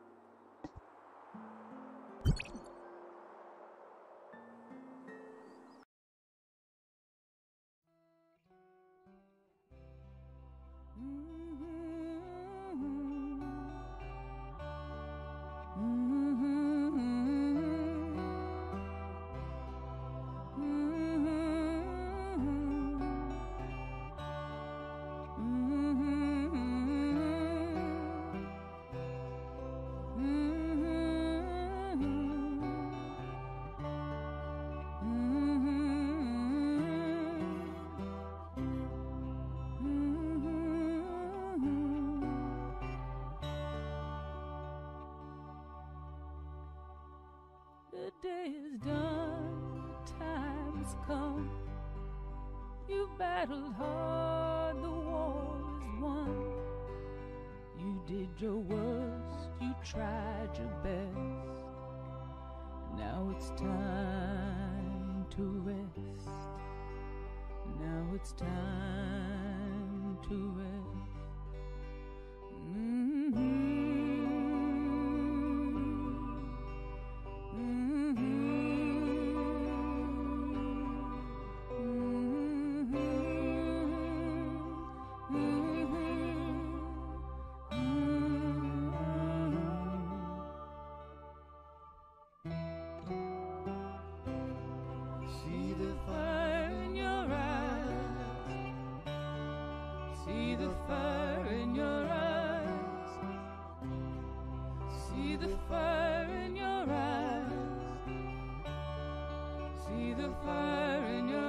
The day is done, time has come. You battled hard, the war is won. You did your worst, you tried your best. Now it's time to rest. Now it's time to rest. See the fire in your eyes. See the fire in your eyes. See the fire in your eyes. See the fire in your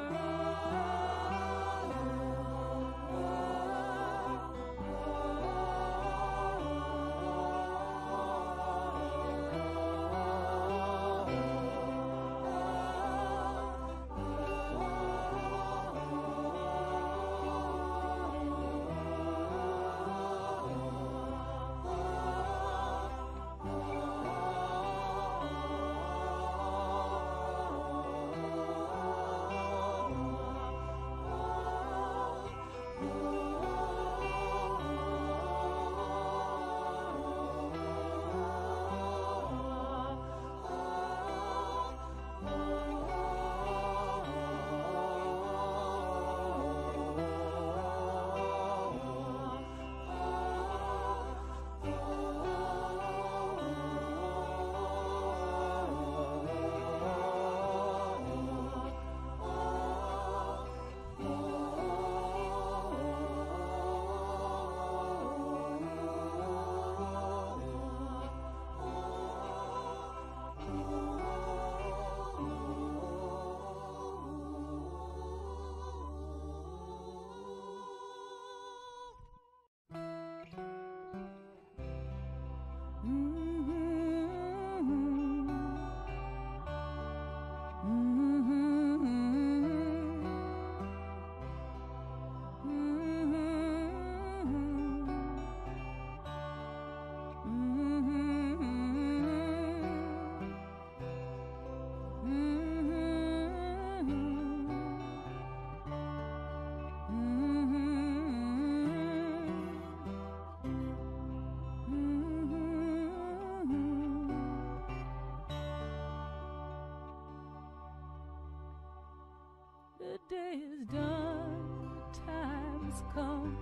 The day is done, time has come.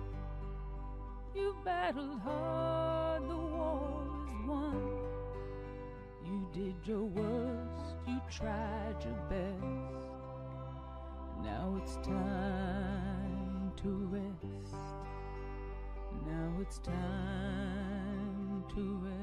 You battled hard, the war is won. You did your worst, you tried your best. Now it's time to rest. Now it's time to rest.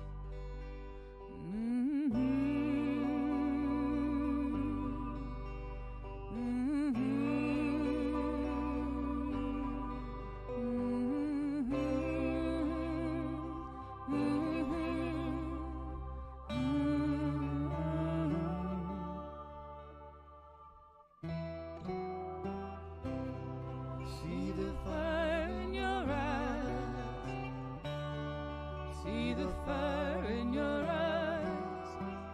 See the fire in your eyes. See the fire in your eyes.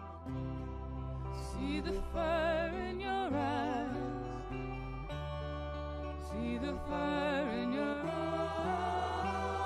See the fire in your eyes. See the fire in your eyes.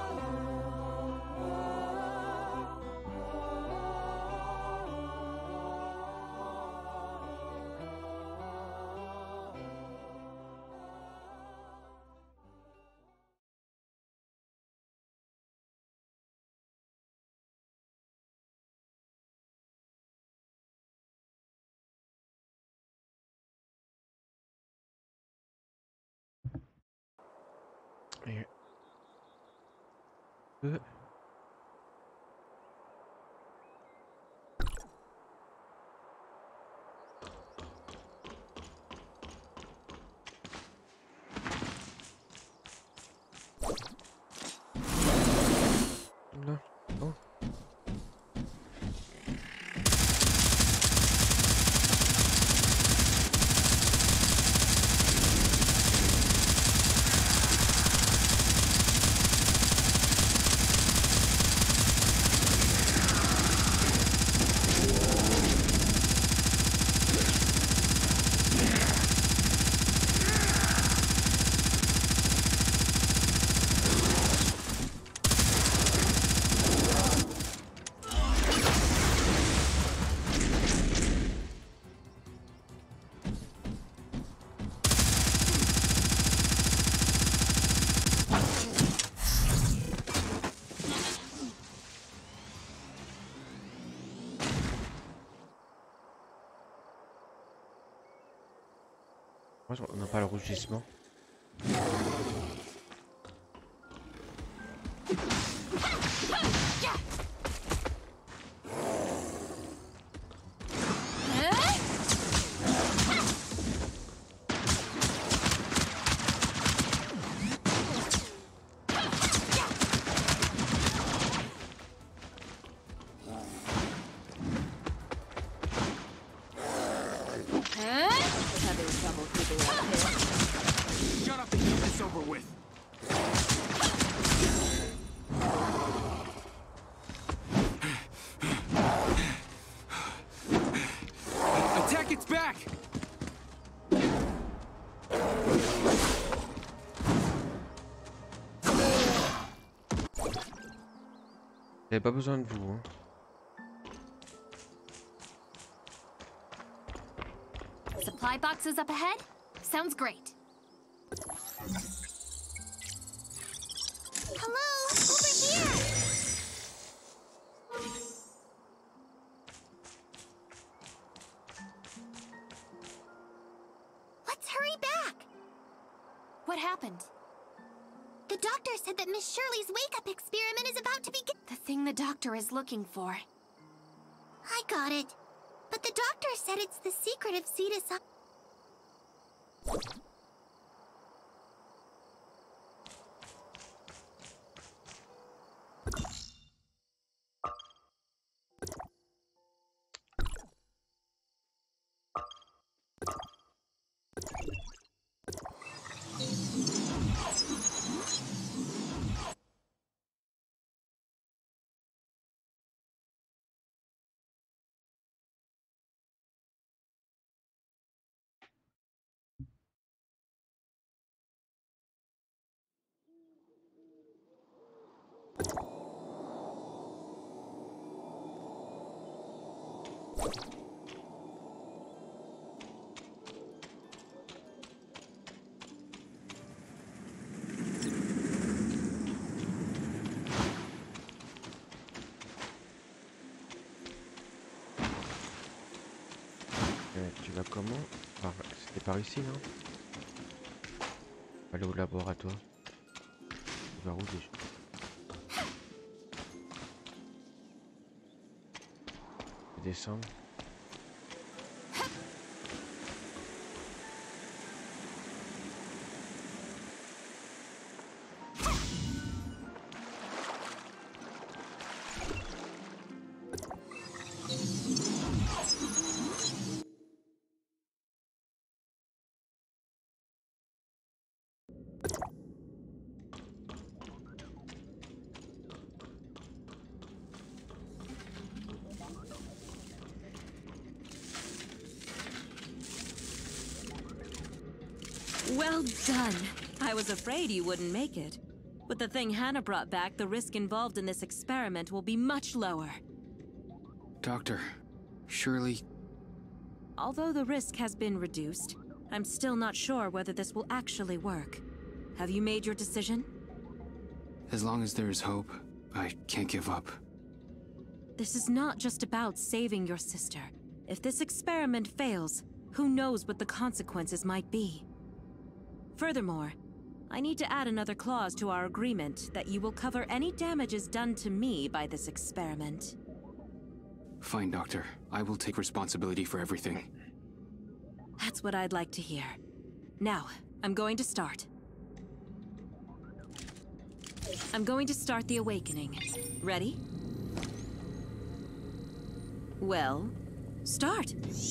Et... Là. Oh. On n'a pas le rougissement. Shut up and get this over with. Attack its back! J'avais pas besoin de vous, hein. Supply boxes up ahead? Sounds great. Hello? Over here! Let's hurry back! What happened? The doctor said that Miss Shirley's wake-up experiment is about to begin. The thing the doctor is looking for. I got it. But the doctor said it's the secret of Cetus. Tu vas comment? C'était par ici, non? Aller au laboratoire. Tu vas où déjà? Descendre. Well done. I was afraid you wouldn't make it. With the thing Hannah brought back, the risk involved in this experiment will be much lower. Doctor, surely... Although the risk has been reduced, I'm still not sure whether this will actually work. Have you made your decision? As long as there is hope, I can't give up. This is not just about saving your sister. If this experiment fails, who knows what the consequences might be. Furthermore, I need to add another clause to our agreement that you will cover any damages done to me by this experiment. Fine, Doctor. I will take responsibility for everything. That's what I'd like to hear. Now, I'm going to start. I'm going to start the awakening. Ready? Well, start.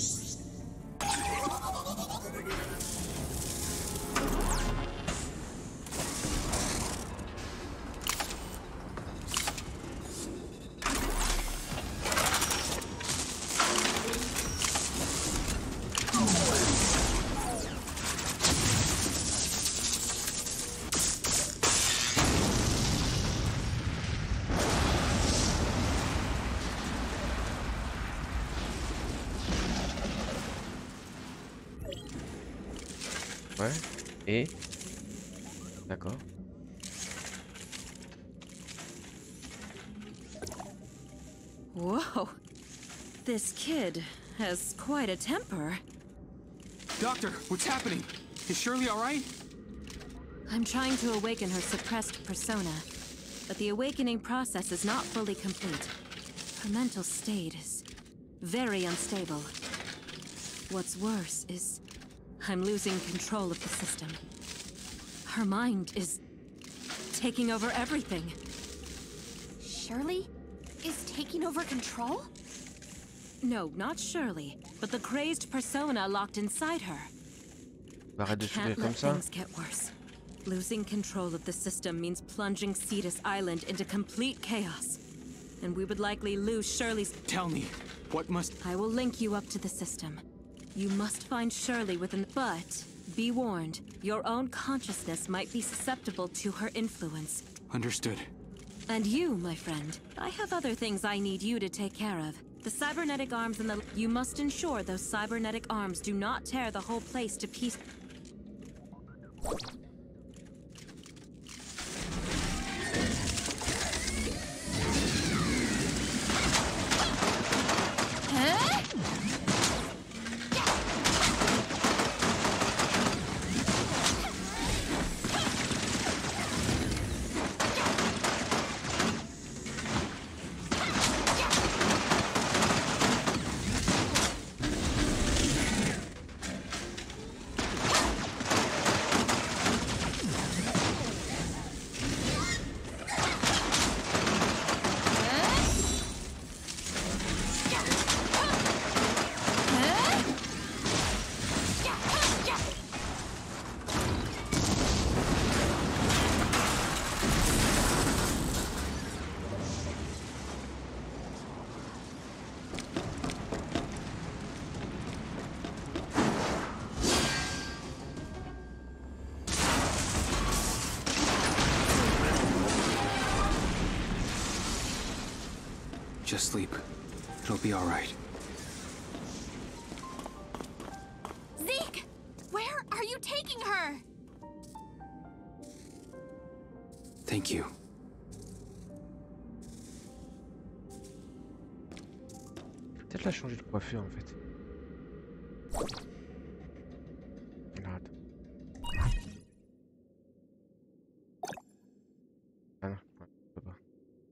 Ouais. Et... D'accord. Whoa. This kid has quite a temper. Doctor, what's happening? Is Shirley all right? I'm trying to awaken her suppressed persona, but the awakening process is not fully complete. Her mental state is very unstable. What's worse is I'm losing control of the system. Her mind is taking over everything. Shirley is taking over control? No, not Shirley, but the crazed persona locked inside her. Arrête de sourire Can't comme let ça. things get worse. Losing control of the system means plunging Cetus Island into complete chaos. And we would likely lose Shirley's... Tell me, what must... I will link you up to the system. You must find Shirley within... But, be warned, your own consciousness might be susceptible to her influence. Understood. And you, my friend, I have other things I need you to take care of. The cybernetic arms and the... You must ensure those cybernetic arms do not tear the whole place to pieces. Just sleep. It'll be all right. Zeke! Where are you taking her? Thank you. Peut-être la changer de coiffure en fait. Alors, attends. Ah non, ouais, je peux pas.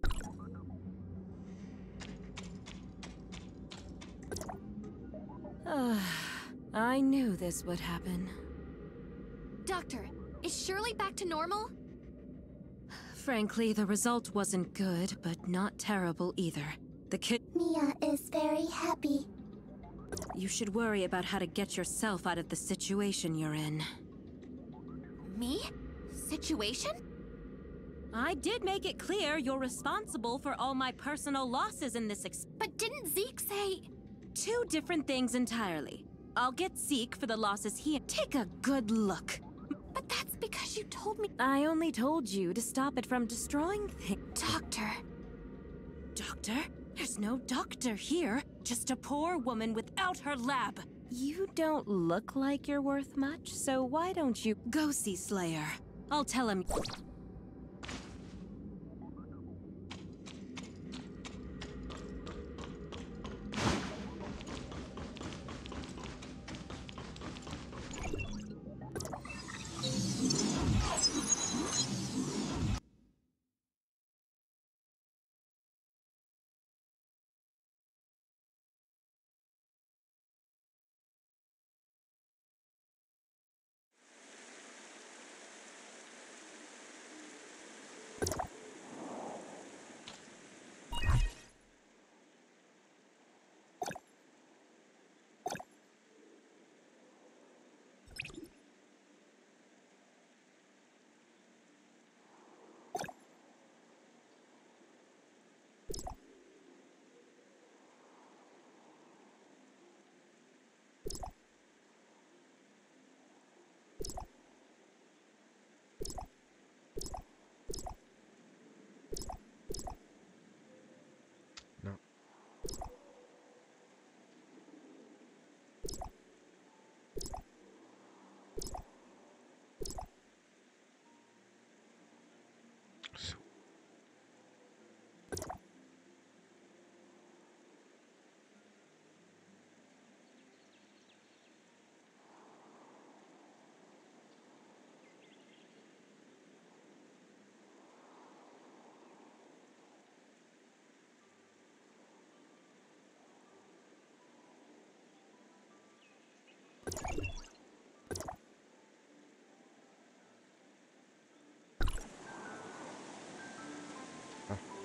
I knew this would happen. Doctor, is Shirley back to normal? Frankly, the result wasn't good, but not terrible either. The kid... Mia is very happy. You should worry about how to get yourself out of the situation you're in. Me? Situation? I did make it clear you're responsible for all my personal losses in this But didn't Zeke say... Two different things entirely. I'll get Zeke for the losses he... Take a good look. But that's because you told me... I only told you to stop it from destroying things. Doctor. Doctor? There's no doctor here. Just a poor woman without her lab. You don't look like you're worth much, so why don't you go see Slayer? I'll tell him...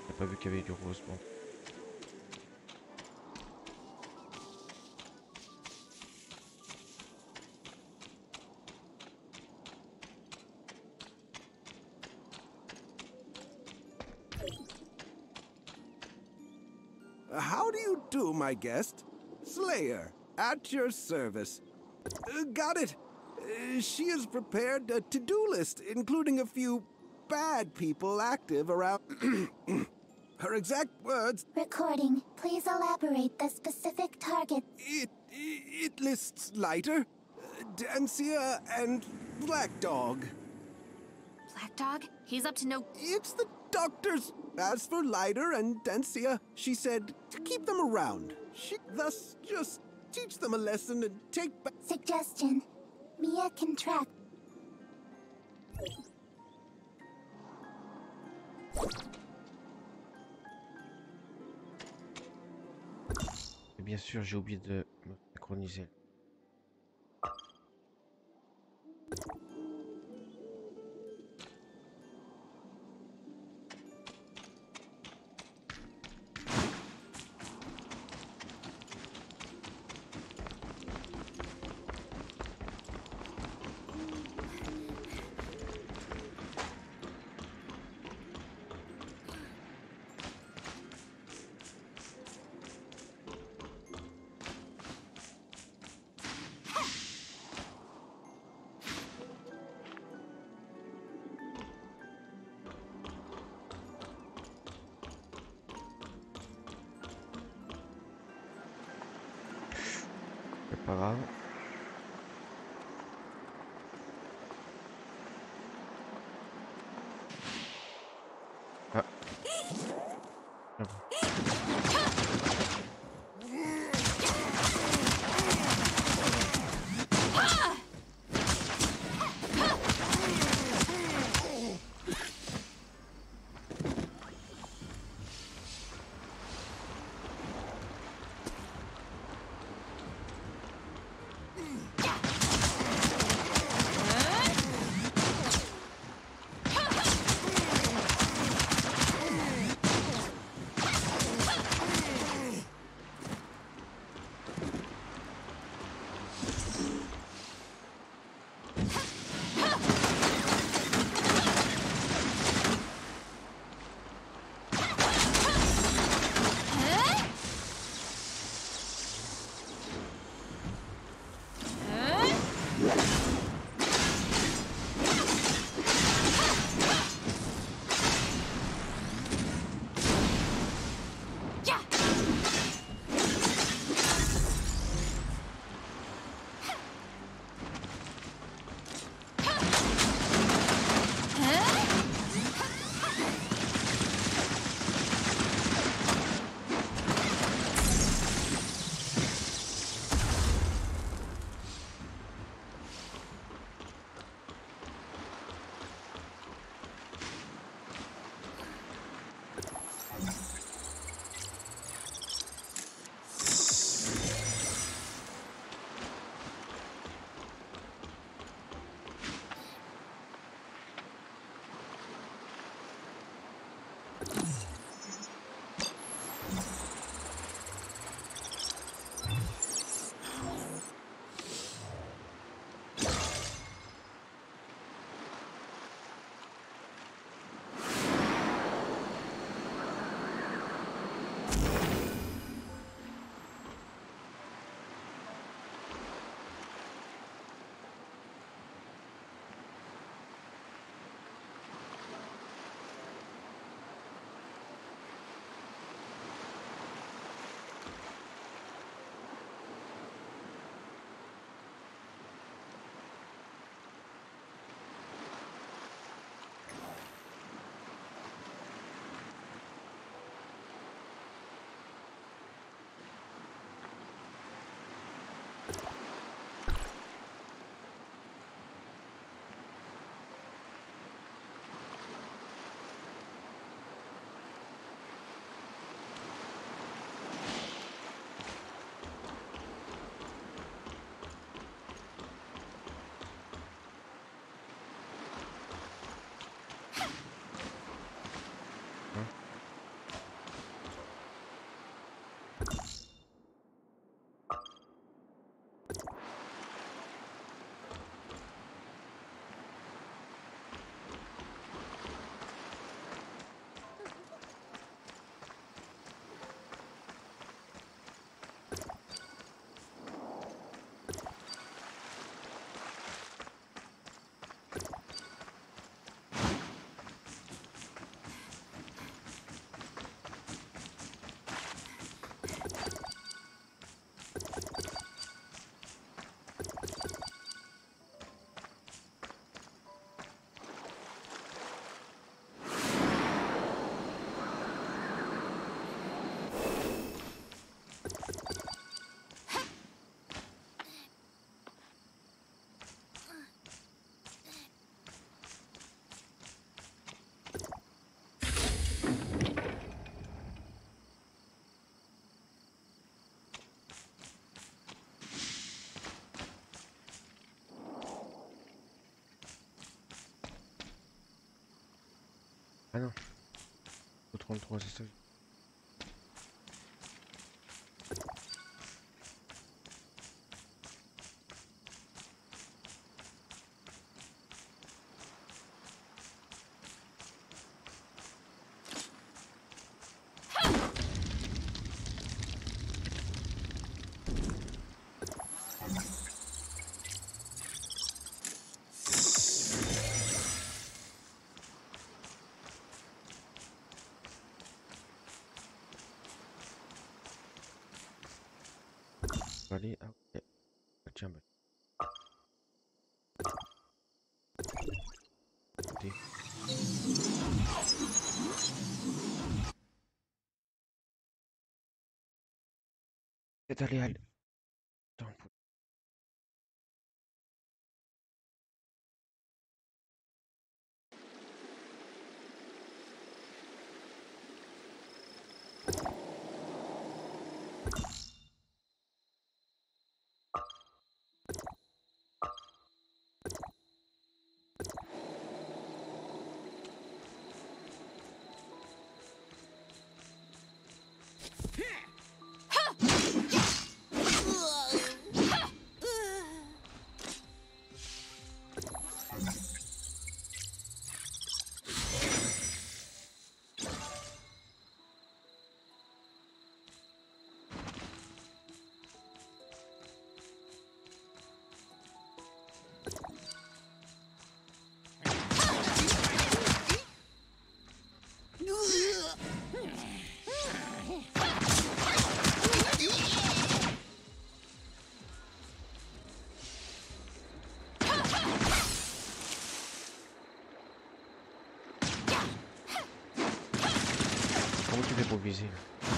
J'ai pas vu qu'il y avait du rose. Bon. How do you do, my guest? Slayer, at your service. Got it. She has prepared a to-do list, including a few bad people active around... Her exact words... Recording. Please elaborate the specific target. It lists Lighter, Dancia, and Black Dog. Black Dog? He's up to no... It's the doctor's. As for Lighter and Dancia, she said to keep them around. She thus just teach them a lesson and take back... Suggestion. Mia can track. Et bien sûr, j'ai oublié de me synchroniser. C'est pas grave. Ah. Ah bon. Ah non. Au 33, c'est ça. Allez, ah, ok. Ah, tiens, bah. Écoutez. C'est allé, allez. Attends, comment tu fais pour viser là?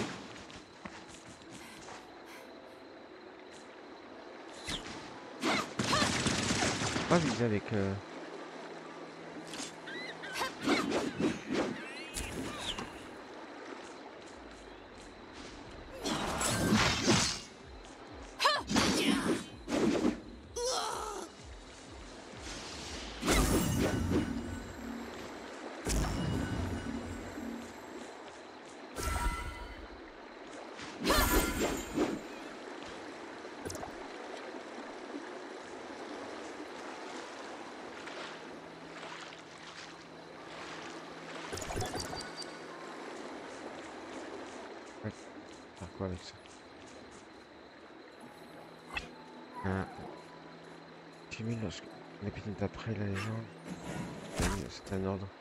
Pas viser avec faire quoi avec ça? Ah. J'ai mis lorsque l'épidémie d'après la légende. C'est un ordre.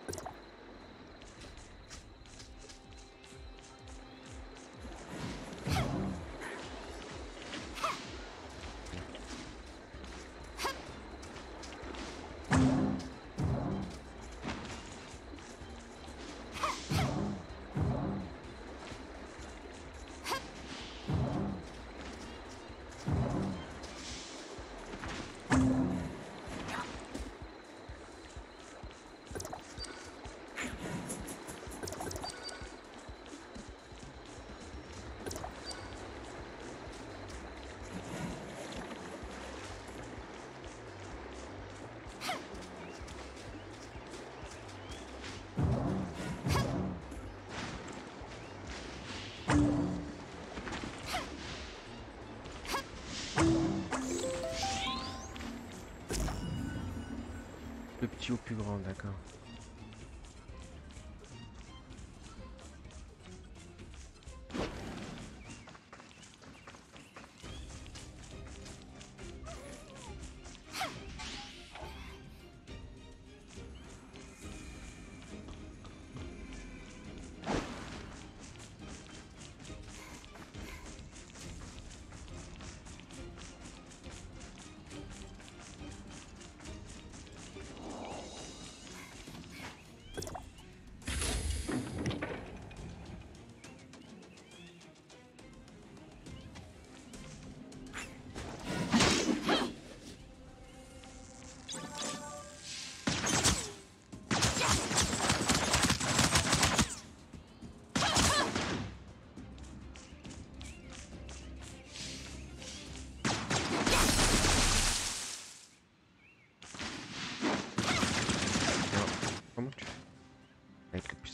Le petit au plus grand, d'accord.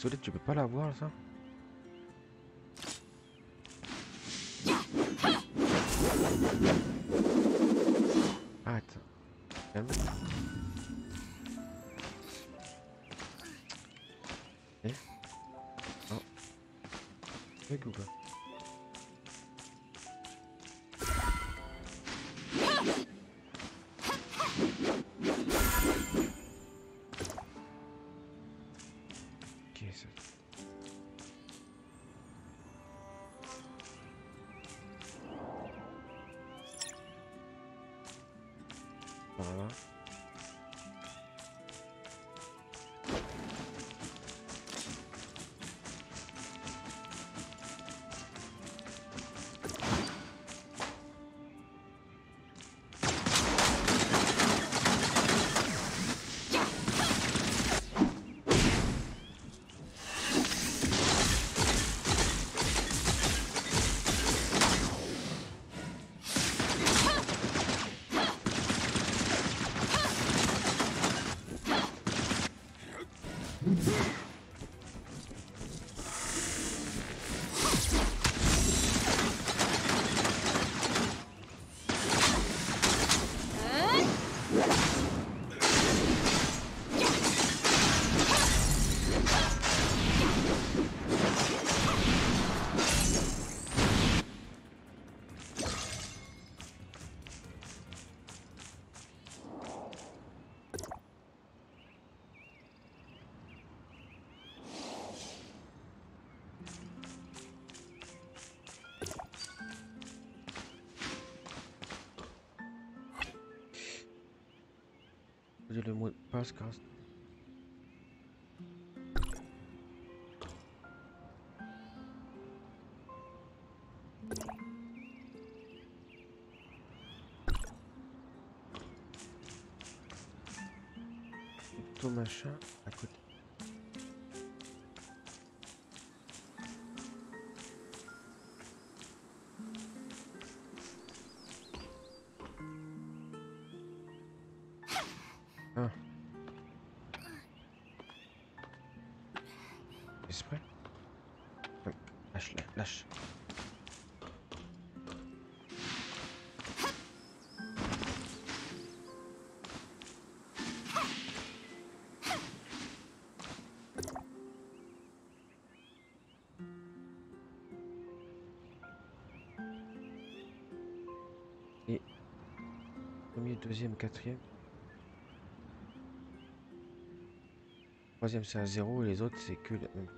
pistolet, tu peux pas l'avoir ça? Ah, attends. Calme. Eh? Non. Avec ou pas? Ok, ça. Voilà. Le mot de passe grâce. Tout machin à côté. Ah. Exprès? Lâche, lâche. Et premier, deuxième, quatrième. Troisième c'est à 0 et les autres c'est que la même.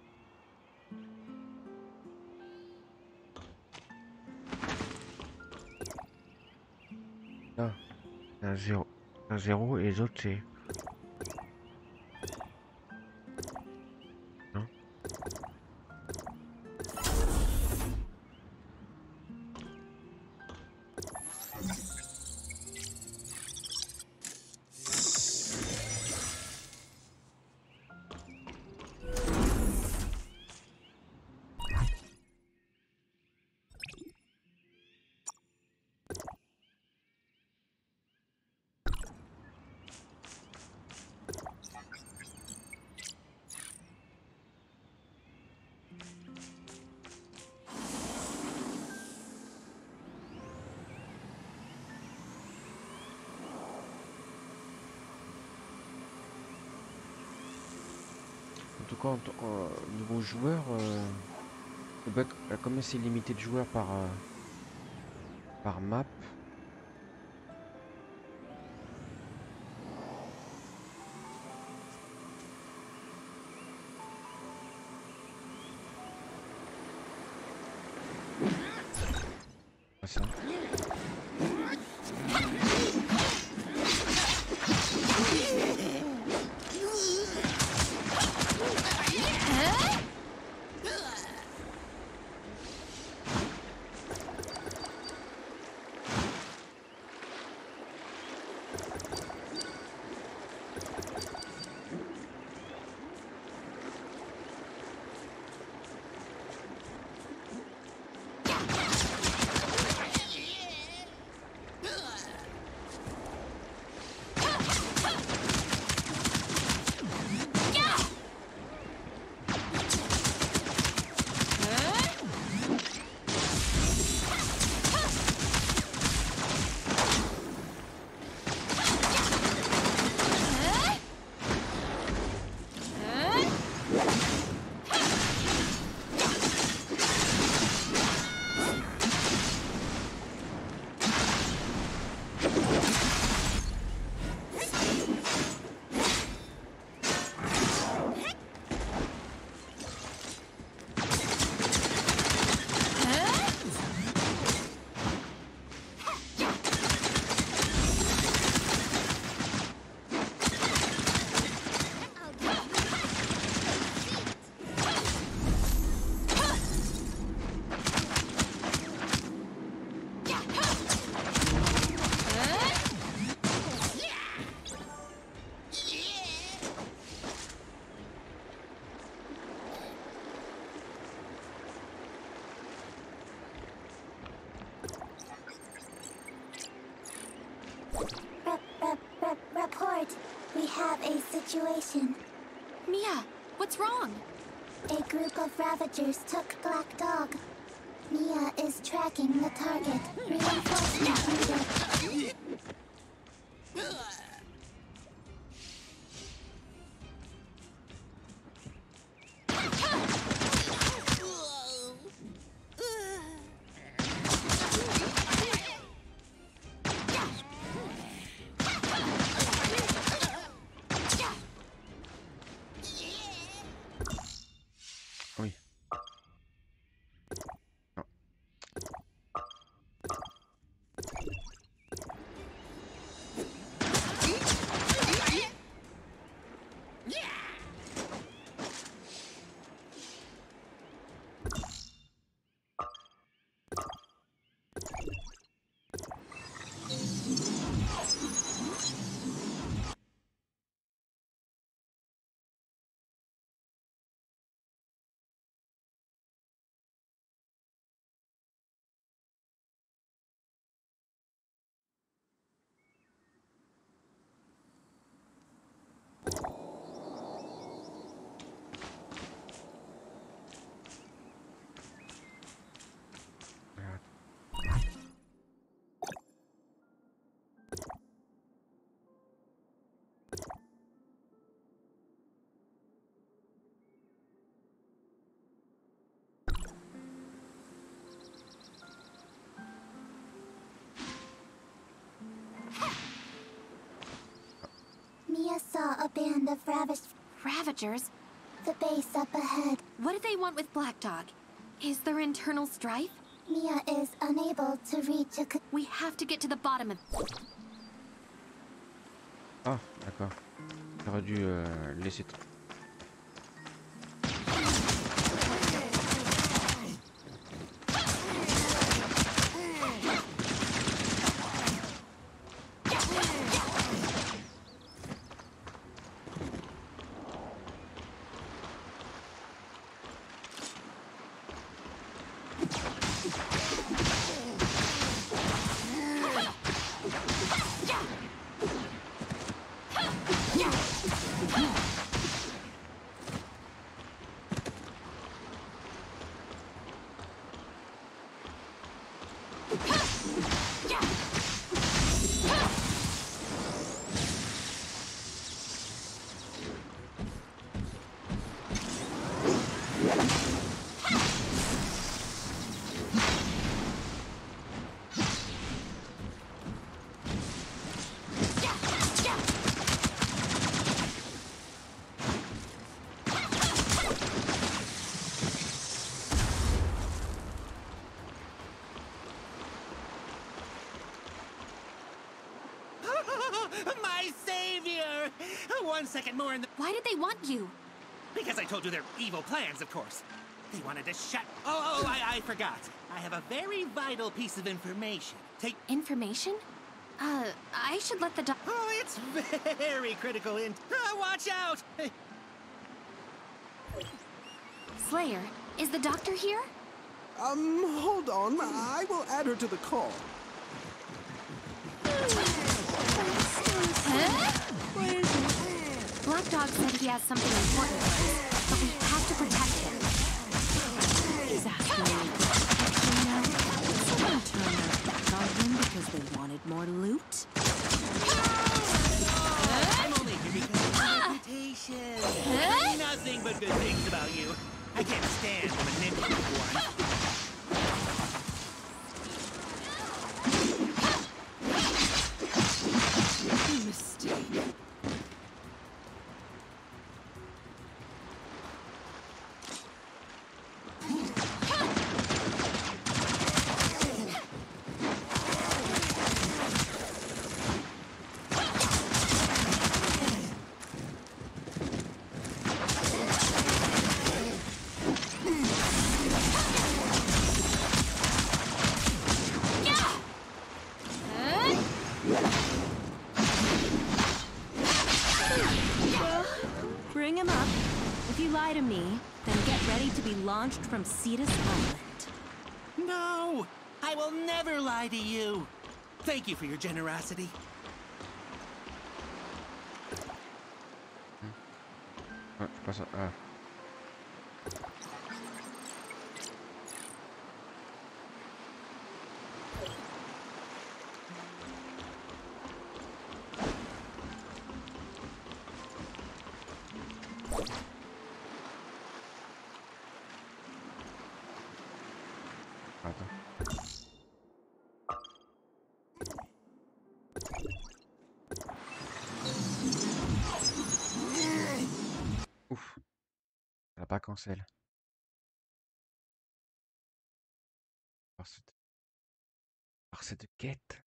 Là, un 0. Un 0 et les autres c'est... Non. En tout cas, niveau joueur, comme c'est limité de joueurs par map, ça. What's wrong? A group of Ravagers took Black Dog. Mia is tracking the target. Reinforcement needed. Oui. Non. Mia saw a band of Ravagers? the base up ahead. What do they want with Black Dog? Is there internal strife? Mia is unable to reach a... We have to get to the bottom of... Ah, d'accord. J'aurais dû laisser. My savior! 1 second more and the... Why did they want you? Because I told you their evil plans, of course. They wanted to shut... I forgot. I have a very vital piece of information. Take... Information? I should let the doc... Oh, it's very critical watch out! Slayer, is the doctor here? Hold on. I will add her to the call. Black Dog said he has something important for us, but we have to protect him. He's asking me for protection now. Someone turned their back on him because they wanted more loot. I'm only here because of my reputation. Nothing but good things about you. I can't stand the manipulative one. Mistake. Bring him up. If you lie to me, then get ready to be launched from Cetus Island. No! I will never lie to you. Thank you for your generosity. Ouais, je passe à... Ah. Attends. Ouf. Ça va pas cancel. Par cette quête.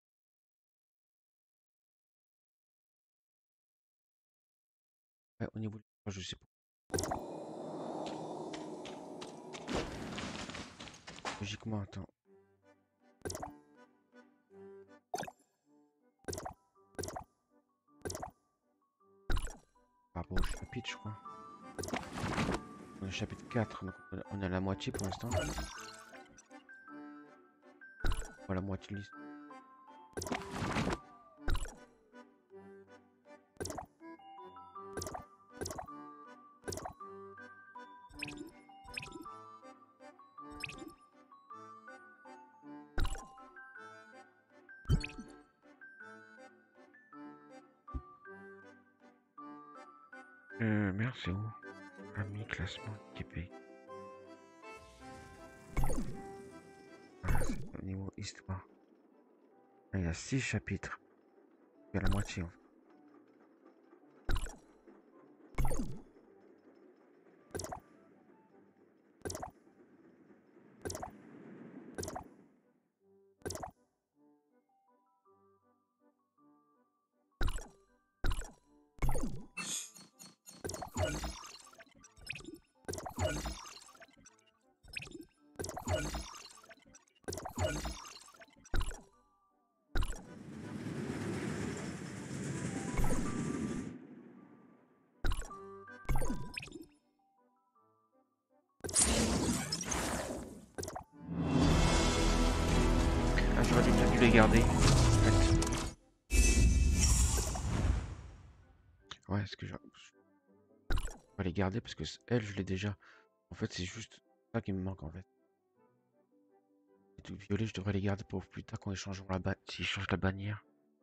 Ouais, au niveau du... Je sais pas. Logiquement, attends. Par rapport au chapitre, je crois. On est au chapitre 4, donc on est à la moitié pour l'instant. Voilà, la moitié de l'histoire. Merde, c'est où? Ami, classement, équipé. Ah, c'est au niveau histoire. Ah, il y a 6 chapitres. Il y a la moitié en fait. Ah, j'aurais peut-être dû les garder. En fait. Ouais, est-ce que je vais les garder parce que elle, je l'ai déjà. En fait, c'est juste ça qui me manque en fait. Les trucs violets, je devrais les garder pour plus tard quand ils changeront s'ils changent la bannière.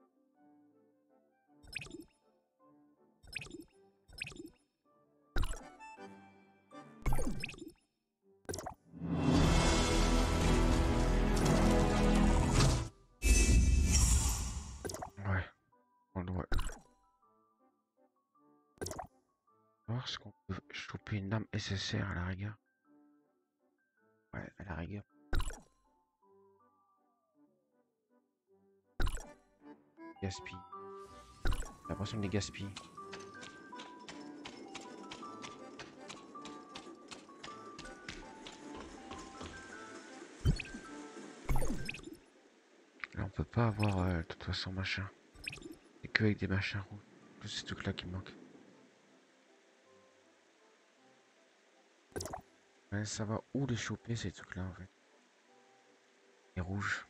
Ouais, on doit voir ce qu'on peut choper une arme SSR à la rigueur. Ouais, à la rigueur. Gaspille. J'ai l'impression de les gaspiller. Là, on peut pas avoir de toute façon machin. C'est que avec des machins rouges. C'est ces trucs là qui manquent. Ouais, ça va où les choper ces trucs là en fait. Les rouges.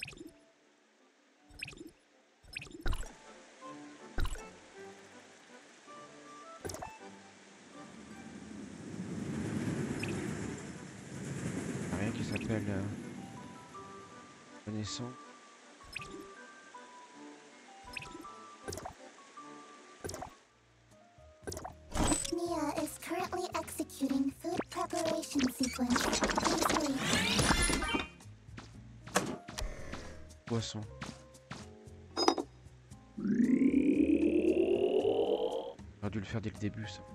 Y'a rien qui s'appelle connaissance. Mia is currently executing food preparation sequence. Please wait. Poisson. J'aurais dû le faire dès le début ça.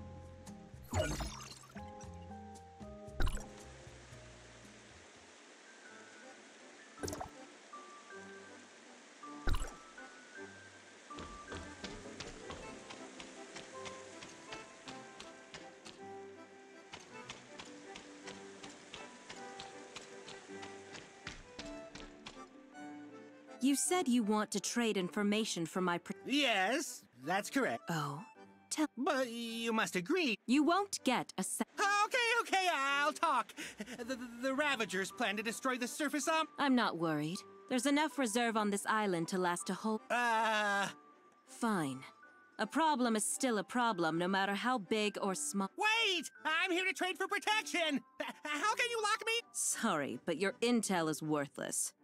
You said you want to trade information for my Yes, that's correct. Oh. But you must agree. You won't get a Okay, I'll talk. The Ravagers plan to destroy the surface I'm not worried. There's enough reserve on this island to last a whole... Fine. A problem is still a problem, no matter how big or small... Wait! I'm here to trade for protection! How can you lock me? Sorry, but your intel is worthless.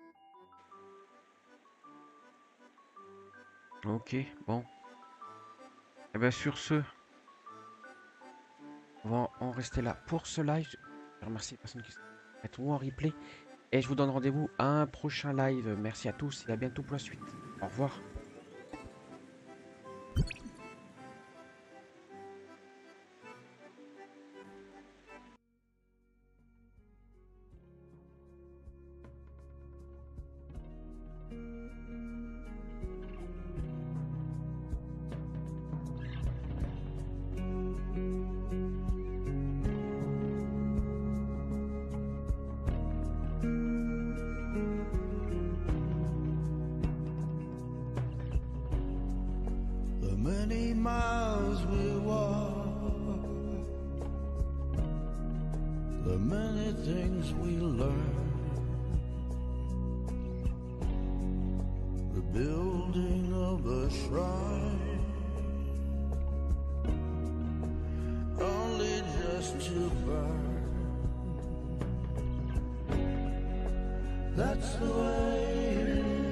Ok, bon. Et bien sur ce, on va en rester là pour ce live. Je remercie les personnes qui sont ou en replay Et je vous donne rendez-vous à un prochain live. Merci à tous et à bientôt pour la suite. Au revoir. The many miles we walk, the many things we learn, the building of a shrine, only just to burn. That's the way it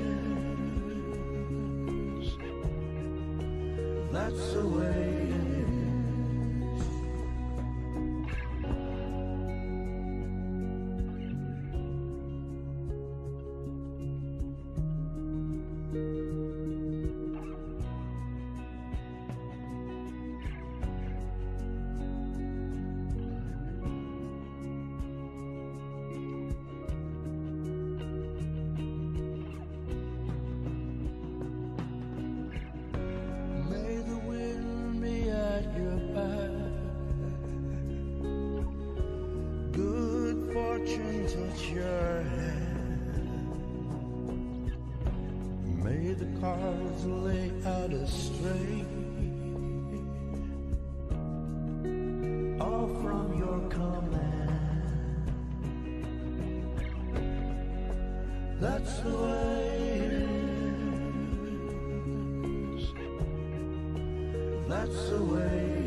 is. That's the way it is. May the wind be at your back, good fortune touch your hand. May the cards lay out a straight, all from your command. That's the way it is. That's the way